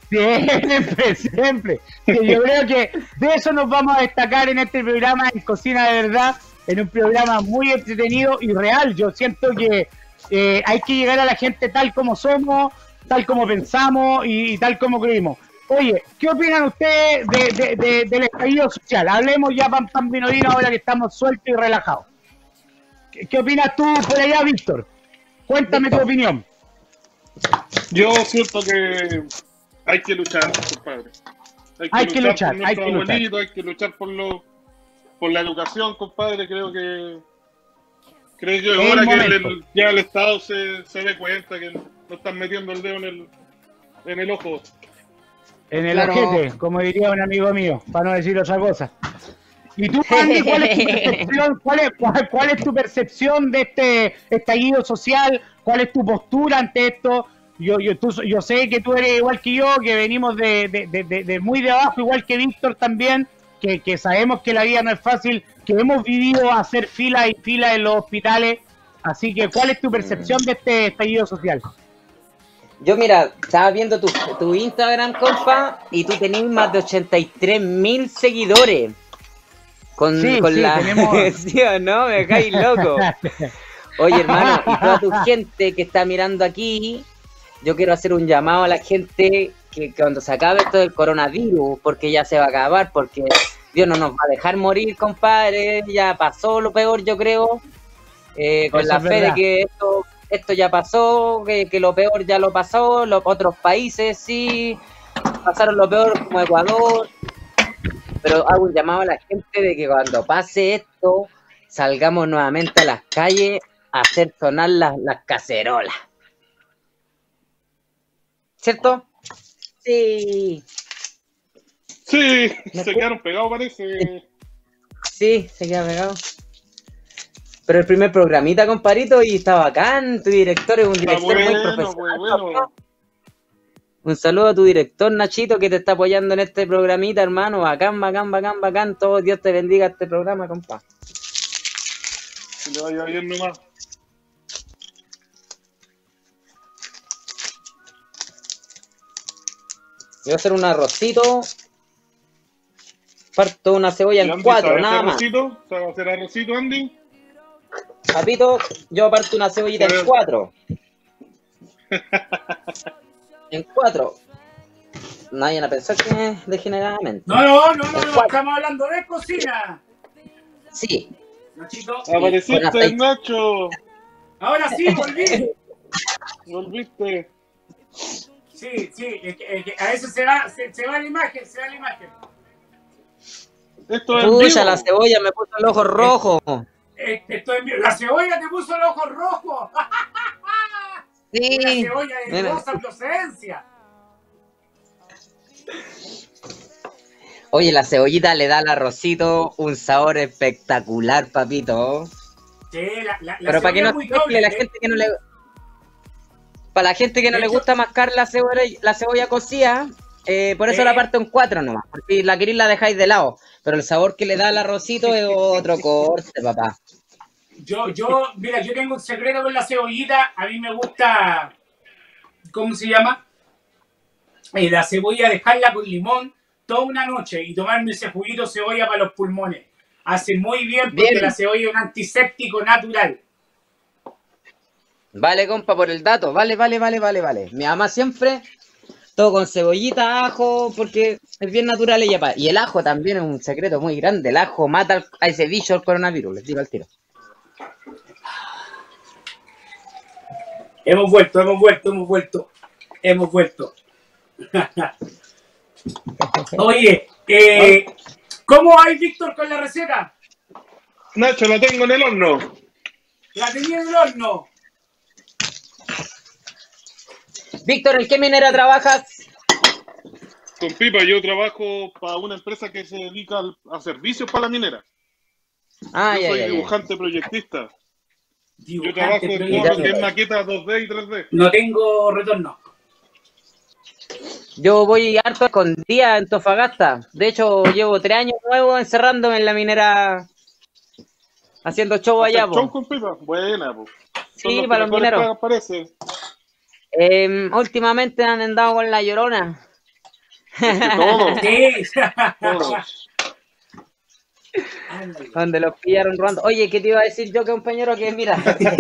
Siempre, siempre. Sí, yo creo que de eso nos vamos a destacar en este programa, en Cocina de Verdad, en un programa muy entretenido y real. Yo siento que hay que llegar a la gente tal como somos, tal como pensamos y tal como creímos. Oye, ¿qué opinan ustedes del estallido social? Hablemos ya, pan vino vino, ahora que estamos sueltos y relajados. ¿Qué opinas tú por allá, Víctor? Cuéntame tu opinión. Yo siento que hay que luchar, compadre. Hay que luchar por nuestros abuelitos, hay que luchar por la educación, compadre. Creo que ahora que ya el Estado se dé cuenta que no están metiendo el dedo en el ojo. En el ojete, como diría un amigo mío, para no decir otra cosa. ¿Y tú, Andy, cuál es tu percepción? ¿Cuál es tu percepción de este estallido social? ¿Cuál es tu postura ante esto? Yo sé que tú eres igual que yo, que venimos de muy de abajo, igual que Víctor también, que sabemos que la vida no es fácil, que hemos vivido hacer fila y fila en los hospitales. Así que, ¿cuál es tu percepción de este estallido social? Yo, mira, estaba viendo tu Instagram, compa, y tú tenés más de 83.000 seguidores. Tenemos... ¿Sí o no? Me dejáis loco. Oye, hermano, y toda tu gente que está mirando aquí, yo quiero hacer un llamado a la gente que cuando se acabe esto del coronavirus, porque ya se va a acabar, porque Dios no nos va a dejar morir, compadre, ya pasó lo peor, yo creo, con la fe de que esto ya pasó, que lo peor ya lo pasó, los otros países sí pasaron lo peor, como Ecuador, pero hago un llamado a la gente de que cuando pase esto, salgamos nuevamente a las calles a hacer sonar las cacerolas. ¿Cierto? Sí. Sí, se quedaron pegados, parece. Sí, se quedaron pegados. Pero el primer programita, comparito, y está bacán. Tu director es un director muy profesional. Bueno. Un saludo a tu director, Nachito, que te está apoyando en este programita, hermano. Bacán. Todo Dios te bendiga este programa, compa. Que le vaya bien nomás. Voy a hacer un arrocito. Parto una cebolla en 4, nada más. ¿Sabes hacer arrocito, Andy? Papito, yo parto una cebollita en 4. En 4. Nadie va a pensar que es degeneradamente. No, estamos hablando de cocina. Sí. Nachito. Apareciste, Nacho. Ahora sí, volví. Volviste. Sí, a veces se va la imagen, Esto es Pucha, la cebolla me puso el ojo rojo. La cebolla te puso el ojo rojo. Sí. La cebolla de dudosa procedencia. Oye, la cebollita le da al arrocito un sabor espectacular, papito. Sí, pero para que no doble, la gente que no le... Para la gente que no le gusta mascar la cebolla cocida, por eso la parto en 4 nomás. Porque la queréis la dejáis de lado. Pero el sabor que le da al arrocito es otro corte, papá. Mira, yo tengo un secreto con la cebollita. A mí me gusta, ¿cómo se llama? La cebolla, dejarla con limón toda una noche y tomarme ese juguito de cebolla para los pulmones. Hace muy bien porque la cebolla es un antiséptico natural. Vale, compa, por el dato. Vale. Mi mamá siempre todo con cebollita, ajo, porque es bien natural ella. Y el ajo también es un secreto muy grande. El ajo mata a ese bicho el coronavirus, les digo al tiro. Hemos vuelto. Oye, ¿cómo hay, Víctor, con la receta? Nacho, la tengo en el horno. La tenía en el horno. Víctor, ¿en qué minera trabajas? Con Pipa, yo trabajo para una empresa que se dedica a servicios para la minera. Yo soy dibujante proyectista. Yo trabajo en todo lo que es maqueta 2D y 3D. No tengo retorno. Yo voy harto escondida en Antofagasta. De hecho, llevo 3 años nuevos encerrándome en la minera, haciendo show allá. ¿Show con Pipa? Buena, po. Sí, para los mineros. Parece. Últimamente han andado con La Llorona. Todos. Sí. Todos. Donde los pillaron robando. Oye, ¿qué te iba a decir yo, compañero? Que mira.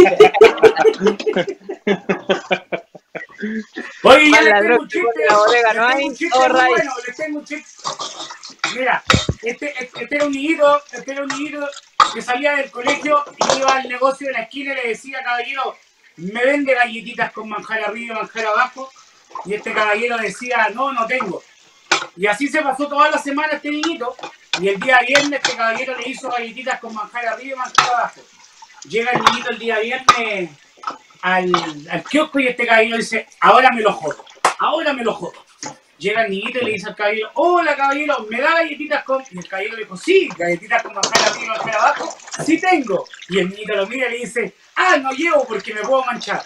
Oye, ya Mala les tengo un droga, chiste. la bodega no Les tengo hay, un chiste todo muy raíz. bueno. Les tengo un chiste. Mira, este era un niñito que salía del colegio y iba al negocio de la esquina y le decía, caballero, ¿me vende galletitas con manjar arriba y manjar abajo? Y este caballero decía, no, no tengo. Y así se pasó toda la semana este niñito. Y el día viernes este caballero le hizo galletitas con manjar arriba y manjar abajo. Llega el niñito el día viernes al kiosco y este caballero dice, ahora me lo jodo. Llega el niñito y le dice al caballero, hola caballero, ¿me da galletitas con...? Y el caballero le dijo, sí, galletitas con manjar arriba y manjar abajo, sí tengo. Y el niñito lo mira y le dice, no llevo porque me puedo manchar.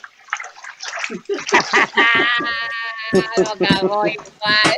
Lo cagó igual.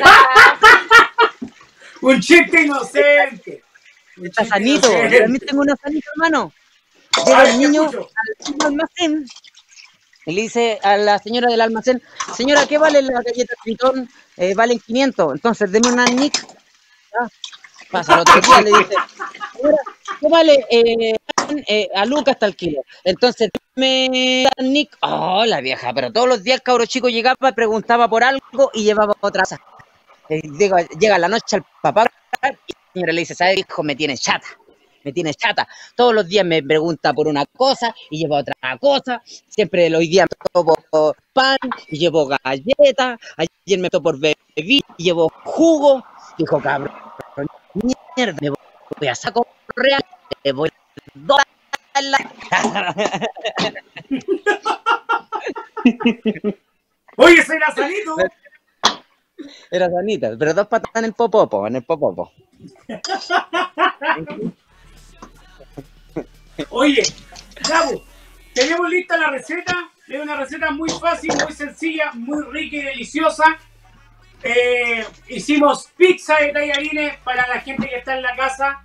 Un chiste inocente. Está sanito. Yo también tengo unos sanitos, hermano. A Llega ver, el te niño escucho. al almacén y le dice a la señora del almacén, señora, ¿qué valen las galletas Tritón? Valen 500. Entonces, deme una Nick. Pasa el otro día, le dice, señora, ¿qué vale? A Lucas está el kilo. Entonces, me Nick. Oh, la vieja, pero todos los días el cabro chico llegaba, preguntaba por algo y llevaba otra cosa. Llega la noche al papá y la señora le dice, ¿sabes, hijo? Me tienes chata. Todos los días me pregunta por una cosa y lleva otra cosa. Siempre hoy día me tomo por pan y llevo galletas. Ayer me tomo por bebida y llevo jugo. Dijo, cabrón, mierda, me voy a saco real, me voy a la... Oye, ese era sanito. Era sanita, pero 2 patas en el popopo, Oye, Gabo, tenemos lista la receta. Es una receta muy fácil, muy sencilla, muy rica y deliciosa. Hicimos pizza de tallarines para la gente que está en la casa.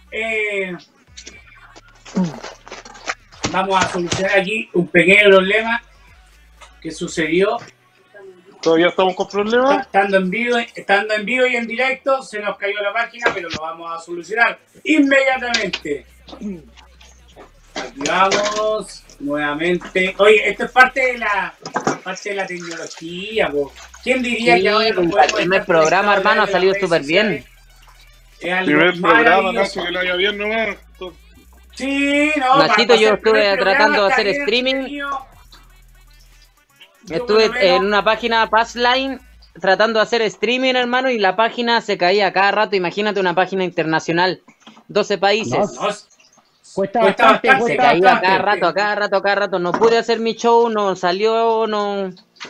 Vamos a solucionar aquí un pequeño problema que sucedió. ¿Todavía estamos con problemas? Estando en vivo y en directo, se nos cayó la página, pero lo vamos a solucionar inmediatamente. Aquí vamos, nuevamente. Oye, esto es parte de la tecnología, po. ¿Quién diría que ahora no podemos el primer estar programa, conectados hermano, ha en salido las súper redes bien. sociales? Es algo Primer programa, maravilloso. Nacho, que lo haya bien nomás. Sí, no. Nachito, para yo hacer primer estuve programa tratando de está hacer bien streaming. entretenido. Yo, Estuve por lo menos, en una página Passline tratando de hacer streaming, hermano, y la página se caía cada rato. Imagínate una página internacional, 12 países. no, Cuesta Cuesta bastante, bastante. Se cuesta caía bastante. cada rato. No pude hacer mi show, no salió, no.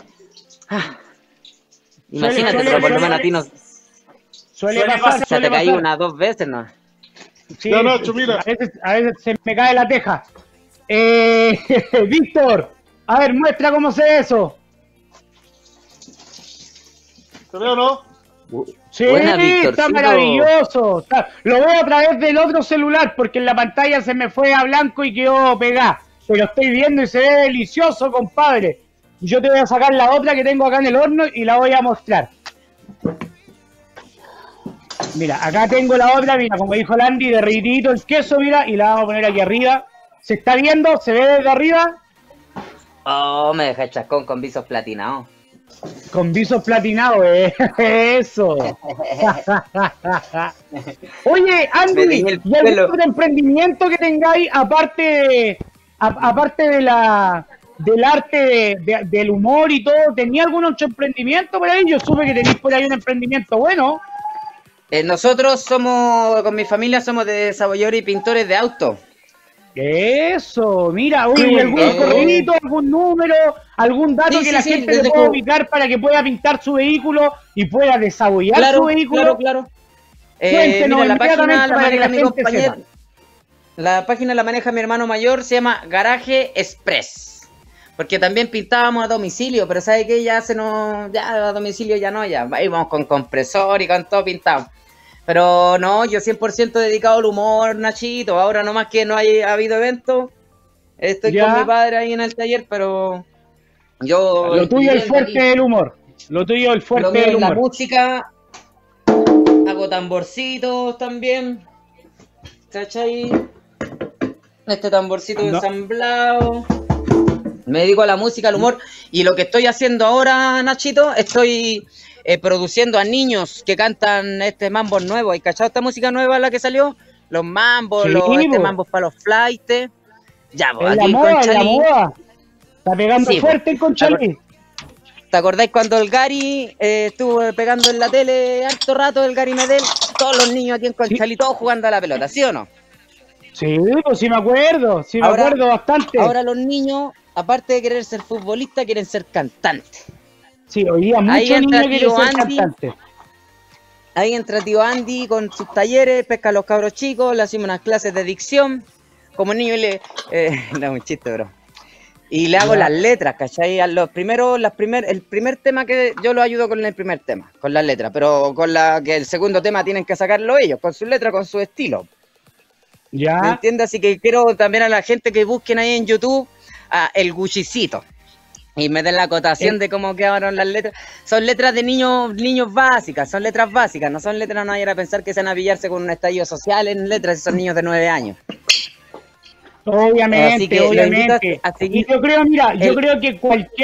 Imagínate, Suele- pero por lo suele- menos a ti no. Suele Suele pasar, Se te suele caí pasar. 2 veces, ¿no? Sí, Ya, Nacho, mira. A veces se me cae la teja. Víctor, a ver, muestra cómo se ve eso. ¿Se ve o no? Sí, Buena, está Víctorcito. maravilloso. Lo veo a través del otro celular porque en la pantalla se me fue a blanco y quedó pegada. Pero estoy viendo y se ve delicioso, compadre. Yo te voy a sacar la otra que tengo acá en el horno y la voy a mostrar. Mira, acá tengo la otra, mira, como dijo Landy, derritidito el queso, mira, y la vamos a poner aquí arriba. ¿Se está viendo? ¿Se ve desde arriba? Oh, me deja el chascón con visos platinados. Con visos platinados, eso. Oye, Me Andy, teñí el ¿y algún pelo. otro emprendimiento que tengáis aparte del arte del humor y todo? ¿Tenía algún otro emprendimiento por ahí? Yo supe que tenéis por ahí un emprendimiento bueno. Nosotros somos, con mi familia, somos de desarrolladores y pintores de auto. Eso, mira, oye, Qué algún buen dato. correo, algún número, algún dato Sí, que la sí, gente desde le pueda que- ubicar para que pueda pintar su vehículo y pueda desarrollar su vehículo. Claro. Cuéntenos Mira, la página inmediatamente la para que maneja la mi gente compañero. sepa. La página la maneja mi hermano mayor, se llama Garaje Express. Porque también pintábamos a domicilio, pero ¿sabe qué? Ya a domicilio ya no, ya íbamos con compresor y con todo pintado. Pero no, yo 100% dedicado al humor, Nachito. Ahora nomás que no ha habido evento, estoy Ya. con mi padre ahí en el taller, pero yo... Lo tuyo es viviendo fuerte aquí. el humor. Lo tuyo el fuerte Lo mío del es la humor. música. Hago tamborcitos también. ¿Cachai? Este tamborcito ensamblado. Me dedico a la música, al humor. Y lo que estoy haciendo ahora, Nachito, estoy produciendo a niños que cantan mambos nuevos. ¿Hay cachado esta música nueva la que salió? Los mambos, Sí, mambos para los flightes. Ya, pues, En aquí la en moda, Conchalí. Está pegando Sí, fuerte en Conchalí. ¿Te acordáis cuando el Gary estuvo pegando en la tele harto rato, el Gary Medel? Todos los niños aquí en Conchalí, todos jugando a la pelota, ¿sí o no? Sí, pues sí me acuerdo, me acuerdo bastante. Ahora los niños, aparte de querer ser futbolistas, quieren ser cantantes. Sí, hoy día muchos niños quieren ser cantantes. Ahí entra tío Andy con sus talleres, pesca a los cabros chicos, le hacemos unas clases de dicción. Como niño le... no, un chiste, bro. Y le hago las letras, ¿cachai? El primer tema que yo lo ayudo con el primer tema, con las letras, pero con que el segundo tema tienen que sacarlo ellos, con su letra, con su estilo. Ya. ¿Me entiendes? Así que quiero también a la gente que busquen ahí en YouTube el Guchicito. Y me den la acotación de cómo quedaron las letras. Son letras de niños básicas, son letras básicas, no son letras, no vayan a pensar que se van a pillarse con un estallido social en letras, son niños de 9 años. Obviamente, obviamente. Y yo creo, mira, yo creo que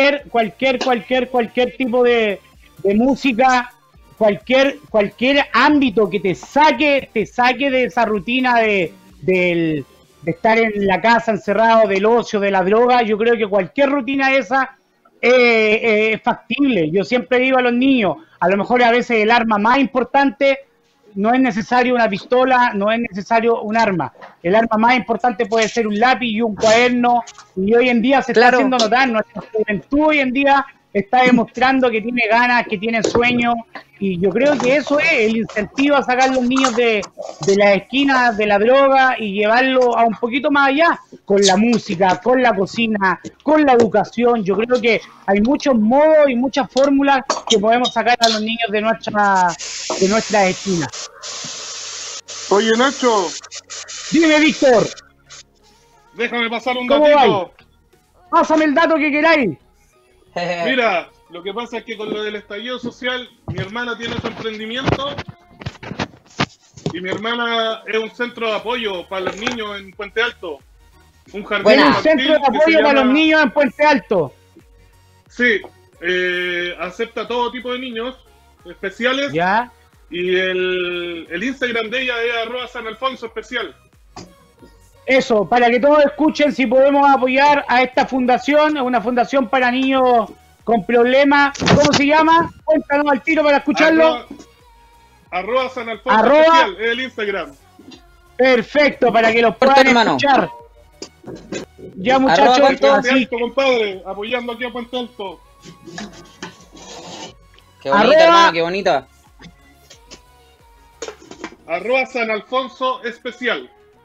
cualquier tipo de música, cualquier ámbito que te saque de esa rutina de estar en la casa encerrado, del ocio, de la droga, yo creo que cualquier rutina esa es factible. Yo siempre digo a los niños, a lo mejor a veces el arma más importante no es necesario una pistola, no es necesario un arma. El arma más importante puede ser un lápiz y un cuaderno, y hoy en día se está haciendo notar. Nuestra juventud hoy en día está demostrando que tiene ganas, que tiene sueños, y yo creo que eso es el incentivo a sacar a los niños de las esquinas de la droga y llevarlo a un poquito más allá, con la música, con la cocina, con la educación. Yo creo que hay muchos modos y muchas fórmulas que podemos sacar a los niños de nuestras esquinas. Oye, Nacho. Dime, Víctor. Déjame pasar un datito. Pásame el dato que queráis. Mira, lo que pasa es que con lo del estallido social, mi hermana tiene su emprendimiento y mi hermana es un centro de apoyo para los niños en Puente Alto. Un jardín un centro de apoyo para los niños en Puente Alto. Sí, acepta todo tipo de niños especiales. Ya. Y el Instagram de ella es @sanalfonsoespecial. Eso, para que todos escuchen si podemos apoyar a esta fundación, una fundación para niños con problemas. ¿Cómo se llama? Cuéntanos al tiro para escucharlo. @sanalfonsoespecial es el Instagram. Perfecto, para que los puedan escuchar. Ya, muchachos, así, compadre, apoyando aquí a Puente Alto. Qué bonita, hermano, qué bonita. @sanalfonsoespecial.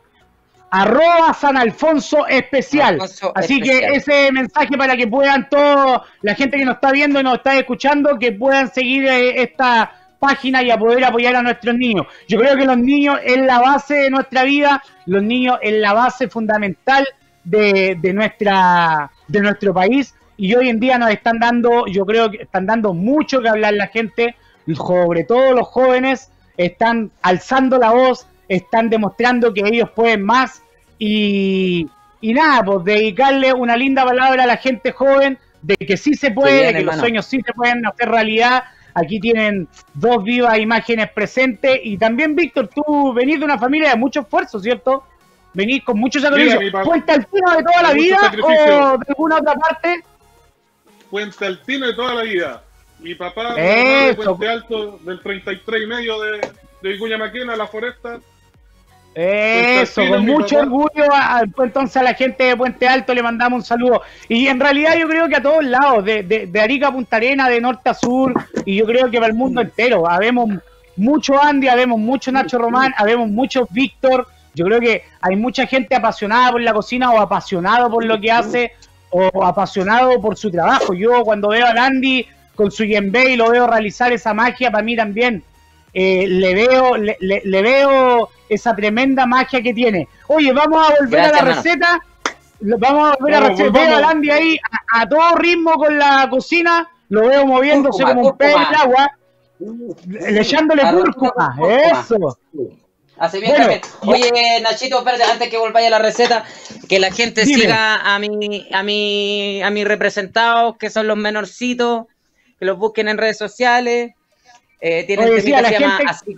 @sanalfonsoespecial. Así que ese mensaje para que puedan todos, la gente que nos está viendo y nos está escuchando, que puedan seguir esta página y a poder apoyar a nuestros niños. Yo creo que los niños es la base de nuestra vida, los niños es la base fundamental de nuestro país, y hoy en día nos están dando, yo creo que están dando mucho que hablar la gente, sobre todo los jóvenes, están alzando la voz, están demostrando que ellos pueden más, y nada, pues dedicarle una linda palabra a la gente joven, de que sí se puede, bien, de que hermano, los sueños sí se pueden hacer realidad. Aquí tienen dos vivas imágenes presentes, y también, Víctor, tú venís de una familia de mucho esfuerzo, ¿cierto? Venís con mucho sacrificio. ¿Puente Altino de toda la vida o de alguna otra parte? Puente Altino de toda la vida. Mi papá de Puente Alto, del 33,5 de Vicuña Maquena, La Foresta. Eso, con mucho orgullo. Entonces a la gente de Puente Alto le mandamos un saludo. Y en realidad yo creo que a todos lados, de Arica a Punta Arenas, de norte a sur, y yo creo que para el mundo entero. Habemos mucho Andy, habemos mucho Nacho Román, habemos muchos Víctor. Yo creo que hay mucha gente apasionada por la cocina, o apasionado por lo que hace, o apasionado por su trabajo. Yo cuando veo a Andy con su yembe y lo veo realizar esa magia, para mí también le veo esa tremenda magia que tiene. Oye, vamos a volver a la receta. Vamos a volver a receta. Veo a Andy ahí a todo ritmo con la cocina. Lo veo moviéndose Cúrcuma, como un pez en cúrcuma. el agua, echándole cúrcuma. Eso. Así bien, Bueno, también. Oye, Nachito, espérate, antes que volváis a la receta, que la gente Dime. siga a mis representados, que son los menorcitos, que los busquen en redes sociales. Tienen Oye, sí, temita a la que se llama gente- así.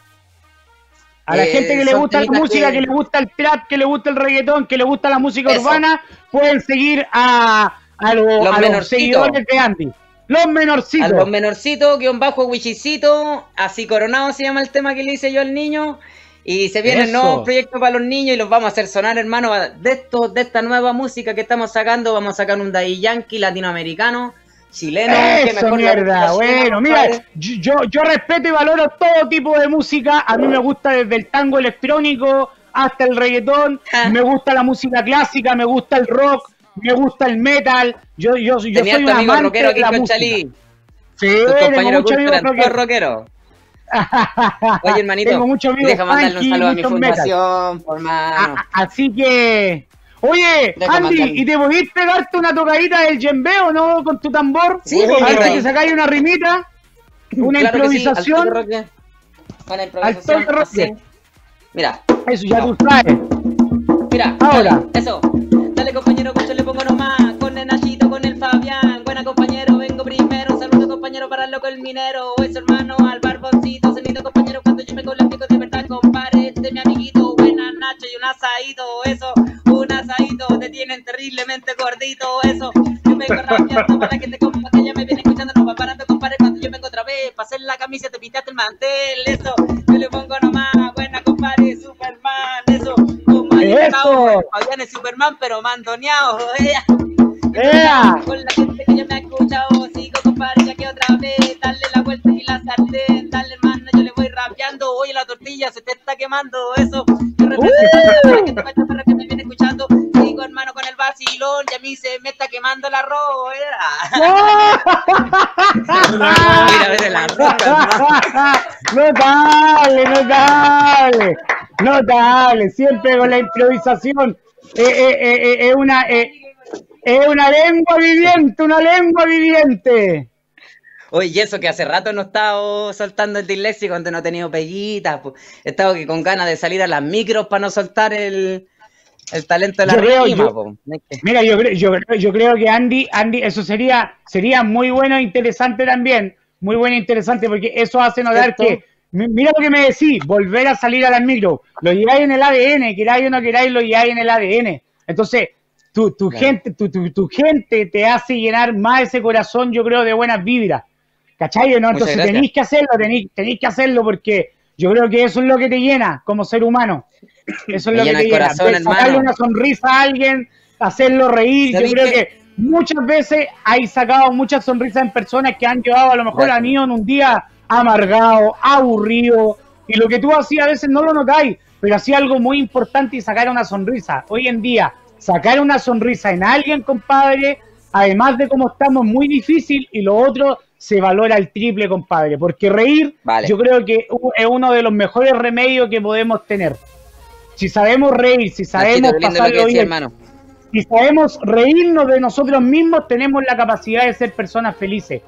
A la gente que le son gusta la temitas música, que le gusta el trap, que le gusta el reggaetón, que le gusta la música Eso. urbana, pueden seguir a los menorcitos. seguidores de Andy. Los A menorcitos. los menorcitos, _wichicito, así coronado se llama el tema que le hice yo al niño. Y se vienen Eso. nuevos proyectos para los niños y los vamos a hacer sonar, hermano. De esta nueva música que estamos sacando, vamos a sacar un Daddy Yankee latinoamericano, chileno. que Eso, mejor mierda. los chilenos, Bueno, mira, compadre. yo respeto y valoro todo tipo de música. A mí me gusta desde el tango electrónico hasta el reggaetón. Me gusta la música clásica, me gusta el rock, me gusta el metal. Yo Tenía soy tu un amigo amante rockero de aquí la con música. Chalí. Sí, Tus tengo compañeros muchos amigos eran todos rockeros. rockeros. Oye, hermanito, Tengo muchos amigos deja mandarle un funky, saludo a mi muchos metal. fundación, por mano. Así que, oye, Deja Andy, mandarle. ¿y te podís pegarte una tocadita del djembe o no con tu tambor? Sí, pues, Antes mira. que sacáis una rimita, una Claro que sí, improvisación. al toque roque. Una improvisación. toque roque. así. Mira, Eso ya tú sabes. mira. Ahora. Dale, eso. Dale, compañero, cucho, le pongo nomás. Con el Nachito, con el Fabián. Buena, compañero, vengo primero. Un saludo, compañero, para el loco el minero. Eso, hermano, al barboncito. Sonido, compañero, cuando yo me colectivo de verdad, compadre. Este mi amiguito. Buena, Nacho, y un asadito. Eso, un asadito. Te tienen terriblemente gordito. Eso, yo vengo rapeando para que te coma, que ya me viene escuchando. No va parando, compadre, cuando yo vengo otra vez. Pa' hacer la camisa, te pintaste el mantel. Eso, yo le pongo nomás. Buena, compadre, Superman. Eso, Eso. Fabián es Superman, pero mandoneado. ¡Ea! Con la gente que ya me ha escuchado, sigo compadre, ya que otra vez, dale la vuelta y la sartén, dale hermano, yo le voy rapeando, oye la tortilla se te está quemando, eso, yo represento para que me viene escuchando, sigo hermano con el vacilón, y a mí se me está quemando el arroz, Mira, a ver el arroz, Notable, notable, siempre con la improvisación. Es una lengua viviente. Oye, y eso que hace rato no he estado soltando el disléxico cuando no he tenido peguitas, pues. He estado que con ganas de salir a las micros para no soltar el talento de la rima, po. Mira, yo creo que Andy, eso sería muy bueno e interesante también, muy bueno e interesante, porque eso hace notar que, mira lo que me decís, volver a salir a las micros, lo lleváis en el ADN, queráis o no queráis, lo lleváis en el ADN. Entonces, tu gente te hace llenar más ese corazón, yo creo, de buenas vibras. ¿Cachai? ¿No? Entonces tenéis que hacerlo porque yo creo que eso es lo que te llena como ser humano. Eso es lo que te llena. Sacarle una sonrisa a alguien, hacerlo reír. Yo creo que muchas veces hay sacado muchas sonrisas en personas que han llevado a lo mejor a niños en un día amargado, aburrido, y lo que tú hacías a veces no lo notáis, pero hacía algo muy importante y sacar una sonrisa. Hoy en día, sacar una sonrisa en alguien, compadre, además de cómo estamos, muy difícil, y lo otro se valora el triple, compadre, porque reír, yo creo que es uno de los mejores remedios que podemos tener. Si sabemos reír, si sabemos pasarlo bien, si sabemos reírnos de nosotros mismos, tenemos la capacidad de ser personas felices.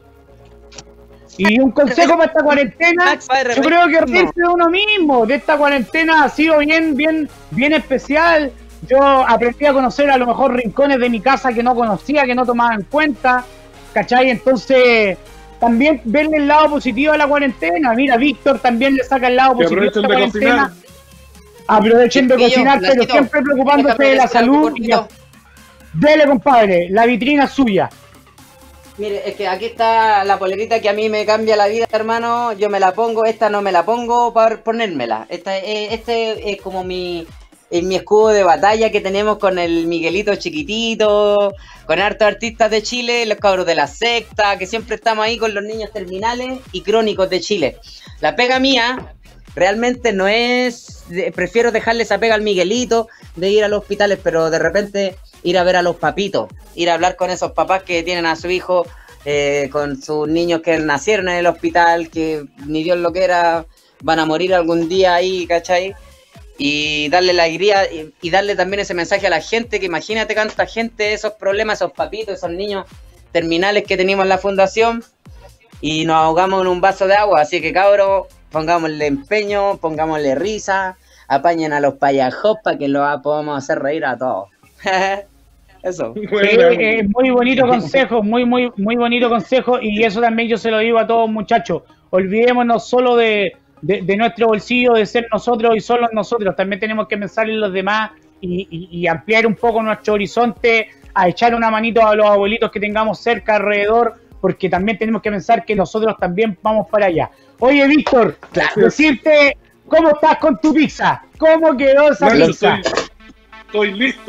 Y un consejo para esta cuarentena, yo creo que reírse de uno mismo, de esta cuarentena ha sido bien especial. Yo aprendí a conocer a lo mejor rincones de mi casa que no conocía, que no tomaba en cuenta, ¿cachai? Entonces, también verle el lado positivo a la cuarentena. Mira, Víctor también le saca el lado positivo a la cuarentena. Aprovechen de cocinar, pero siempre preocupándose de la salud. Dele, compadre, la vitrina es suya. Mire, es que aquí está la polerita que a mí me cambia la vida, hermano. Yo me la pongo, esta no me la pongo para ponérmela. Este es como mi escudo de batalla que tenemos con el Miguelito chiquitito, con hartos artistas de Chile, los cabros de la secta, que siempre estamos ahí con los niños terminales y crónicos de Chile. La pega mía realmente no es, prefiero dejarle esa pega al Miguelito de ir a los hospitales, pero de repente ir a ver a los papitos, ir a hablar con esos papás que tienen a su hijo, con sus niños que nacieron en el hospital, que ni Dios lo quiera, van a morir algún día ahí, ¿cachai? Y darle la alegría y darle también ese mensaje a la gente, que imagínate cuánta gente, esos problemas, esos papitos, esos niños terminales que tenemos en la fundación y nos ahogamos en un vaso de agua. Así que, cabros, pongámosle empeño, pongámosle risa, apañen a los payajos para que lo podamos hacer reír a todos. Eso. Muy bonito consejo, muy bonito consejo, y eso también yo se lo digo a todos, muchachos. Olvidémonos solo de nuestro bolsillo, de ser nosotros y solo nosotros. También tenemos que pensar en los demás y ampliar un poco nuestro horizonte, a echar una manito a los abuelitos que tengamos cerca, alrededor, porque también tenemos que pensar que nosotros también vamos para allá. Oye, Víctor, decirte, ¿cómo estás con tu pizza? ¿Cómo quedó esa pizza? Estoy listo.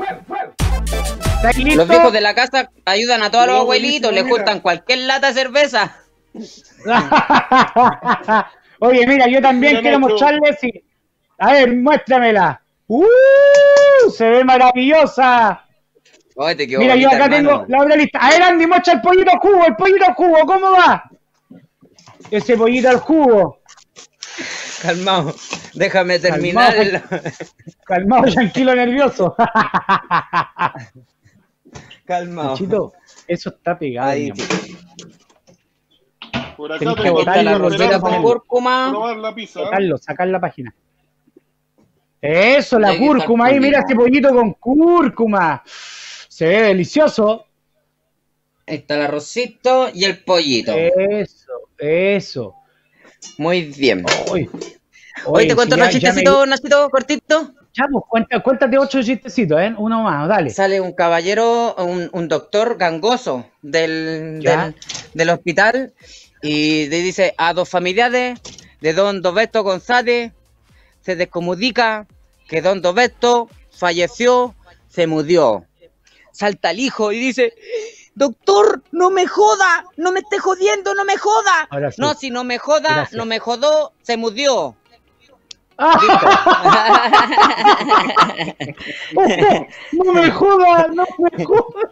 Los viejos de la casa ayudan a todos los abuelitos, les juntan cualquier lata de cerveza. Oye, mira, yo también quiero mostrarles. A ver, muéstramela. Se ve maravillosa. Oye, te quedó mira, bonita, yo acá hermano. tengo la otra lista. A ver, Andy, muestra el pollito cubo, ¿cómo va? Ese pollito al jugo. Calmado, déjame terminar. Calmado, tranquilo, nervioso. Calmado. Chito, eso está pegado. Ahí. Por acá Tenés que tengo botarlo, la rosita con cúrcuma. probar la pizza. Sacar la página. Eso, la Hay que cúrcuma. estar Ahí, mira pulito. este pollito con cúrcuma. Se ve delicioso. Ahí está el arrocito y el pollito. Eso. Muy bien. Oye, Hoy te cuento si otro chistecito, Nachito, cortito. Ya, pues, cuéntate 8 chistecitos, ¿eh? Uno más, dale. Sale un caballero, un doctor gangoso del hospital y le dice a dos familiares de don Doberto González, se descomunica que don Doberto falleció, se murió. Salta el hijo y dice: doctor, no me joda, no me esté jodiendo, no me joda. Ahora sí. No, si no me joda, Gracias. no me jodó, se murió. No me jodas, no me jodas.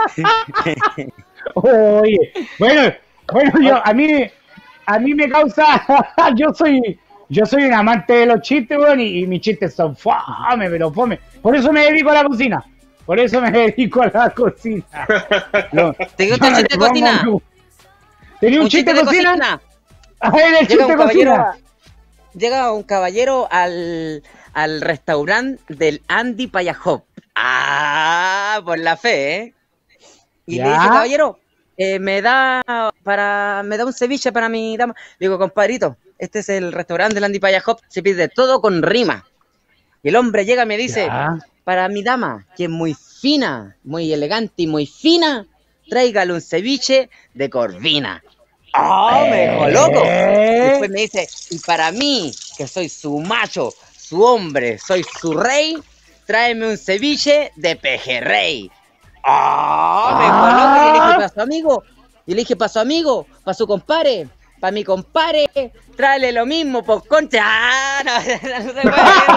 Oye, bueno, a mí me causa, yo soy un amante de los chistes, weón, y mis chistes son pero fome. Por eso me dedico a la cocina. No, ¿Te gusta el chiste de cocina? ¿Tenía un chiste de cocina? A ver, el chiste de cocina. Llega un caballero al restaurante del Andy Payajop. Por la fe, ¿eh? Y ¿Ya? le dice: caballero, me da un ceviche para mi dama. Digo: compadrito, este es el restaurante del Andy Payajop, se pide todo con rima. Y el hombre llega y me dice: ¿Ya? para mi dama, que es muy fina, muy elegante y muy fina, tráigale un ceviche de corvina. Me dejó loco. Después me dice: y para mí, que soy su macho, su hombre, soy su rey, tráeme un ceviche de pejerrey. Me dejó loco. Y le dije: para su amigo. Y le dije: para su amigo, para su compadre, para mi compadre, tráele lo mismo, pues concha. No se puede.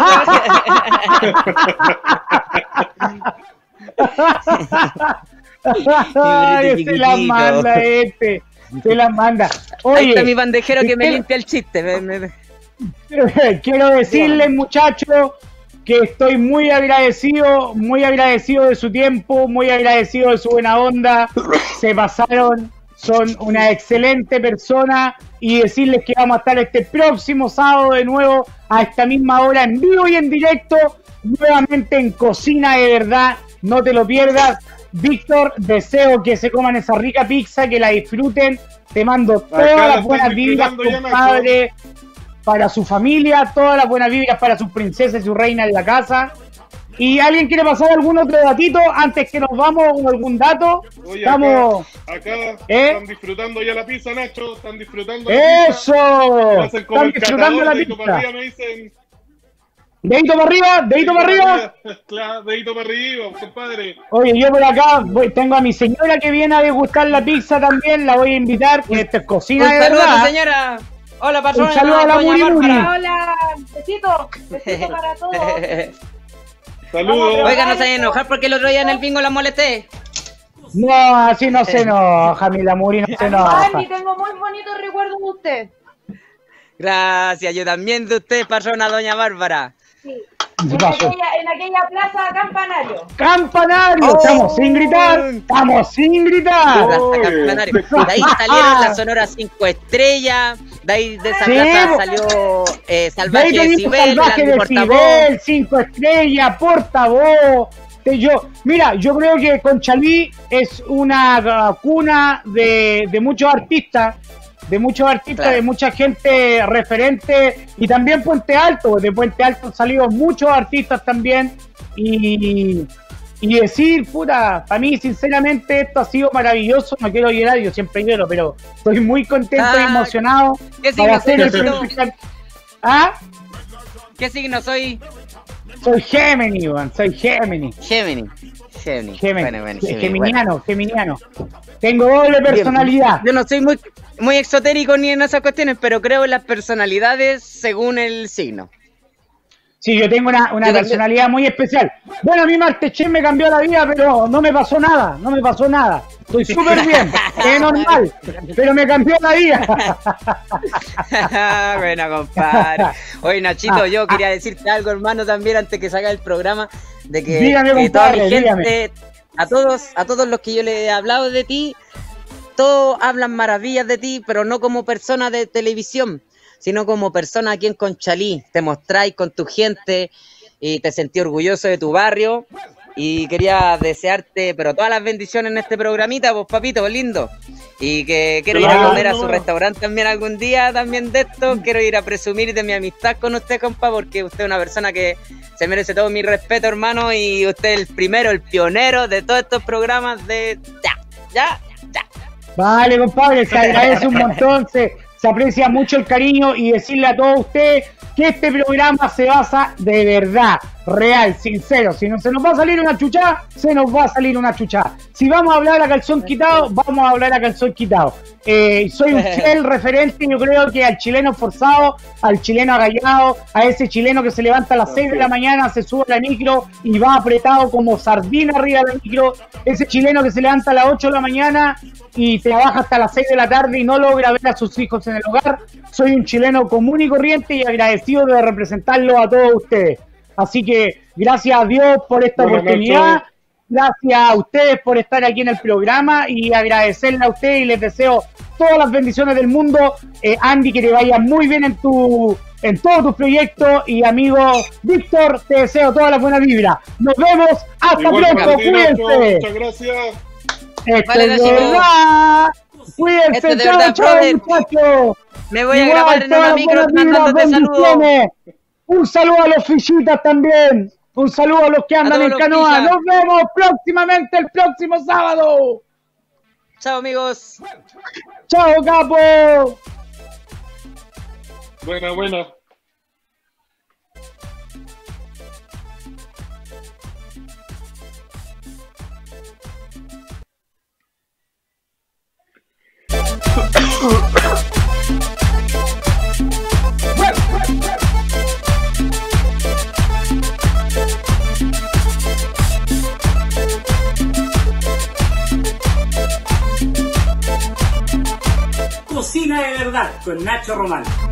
Ay, se la manda se la manda. Oye, ahí está mi bandejero que me limpia el chiste. Quiero decirles, muchachos, que estoy muy agradecido de su tiempo, muy agradecido de su buena onda. Se pasaron, son una excelente persona, y decirles que vamos a estar este próximo sábado de nuevo a esta misma hora, en vivo y en directo, nuevamente en Cocina de Verdad. No te lo pierdas. Víctor, deseo que se coman esa rica pizza, que la disfruten. Te mando todas las buenas vibras, compadre, para su familia, todas las buenas vibras para sus princesas y su reina en la casa. ¿Y alguien quiere pasar algún otro datito antes que nos vamos, o algún dato? Oye, Estamos... acá están disfrutando ya la pizza, Nacho. Están disfrutando la ¡Eso! pizza. Están disfrutando la dedito para pizza. arriba, me dicen. Dedito para arriba, dedito para arriba. Claro, dedito para arriba, compadre. Oye, yo por acá tengo a mi señora que viene a degustar la pizza también. La voy a invitar, que esto es Cocina de saludo a Verdad. tu señora. Hola, patrona. Un saludo a la Muri Muri. Hola, besito para todos. Saludos. Oiga, no se vayan a enojar porque el otro día en el bingo la molesté. No, así no se enoja, mi la Muri, no se enoja. Andy, tengo muy bonitos recuerdos de usted. Gracias, yo también de usted, patrona doña Bárbara. Sí. En aquella plaza Campanario. ¡Campanario! Oh. ¡Estamos sin gritar! ¡Estamos sin gritar! Plaza Campanario. De ahí salieron las Sonora 5 Estrellas. De ahí de esa plaza salió Salvaje Decibel, Salvaje Decibel, 5 Estrellas, Portavoz. Mira, yo creo que Conchalí es una cuna de muchos artistas. Claro. De mucha gente referente, y también Puente Alto. De Puente Alto han salido muchos artistas también, y decir, puta, para mí sinceramente esto ha sido maravilloso. No quiero llorar, yo siempre lloro, pero estoy muy contento y emocionado para hacer el primer... ¿Ah? ¿Qué signo soy? Soy Géminis, Iván, soy Géminis. Geminiano. Tengo doble personalidad. Yo no soy muy exotérico ni en esas cuestiones, pero creo en las personalidades según el signo. Sí, yo tengo una personalidad muy especial. Bueno, a mí Martechen me cambió la vida, pero no me pasó nada. Estoy súper bien, es normal, pero me cambió la vida. Bueno, compadre. Oye, Nachito, yo quería decirte algo, hermano, también antes que salga el programa, de que, dígame, toda mi gente, a todos los que yo le he hablado de ti, todos hablan maravillas de ti, pero no como persona de televisión, sino como persona aquí en Conchalí. Te mostráis con tu gente y te sentí orgulloso de tu barrio. Y quería desearte, pero todas las bendiciones en este programita, pues papito, lindo. Y que quiero ir a comer a su restaurante también algún día, también de esto. Quiero ir a presumir de mi amistad con usted, compa, porque usted es una persona que se merece todo mi respeto, hermano. Y usted es el primero, el pionero de todos estos programas de... Ya. Vale, compadre, se agradece un montón, se aprecia mucho el cariño, y decirle a todos ustedes que este programa se basa de verdad, real, sincero. Si no se nos va a salir una chuchá, se nos va a salir una chuchá. Si vamos a hablar a calzón quitado, vamos a hablar a calzón quitado. Soy un fiel referente, yo creo que al chileno forzado, al chileno agallado, a ese chileno que se levanta a las 6 de la mañana, se sube a la micro y va apretado como sardina arriba de la micro. Ese chileno que se levanta a las 8 de la mañana y trabaja hasta las 6 de la tarde y no logra ver a sus hijos en el hogar. Soy un chileno común y corriente y agradecido de representarlo a todos ustedes. Así que gracias a Dios por esta oportunidad, gracias a ustedes por estar aquí en el programa, y agradecerle a ustedes, y les deseo todas las bendiciones del mundo. Andy, que te vaya muy bien en todos tus proyectos, y amigo Víctor, te deseo toda la buena vibra. Nos vemos, hasta pronto, cuídense. Muchas gracias. Esto es de verdad. Cuídense, chao, muchachos. Me voy a grabar en una micro mandándote saludos. Un saludo a los fichitas también. Un saludo a los que andan en canoa. Nos vemos próximamente el próximo sábado. Chao, amigos. Chao, capo. Buena. Cocina de verdad con Nacho Román.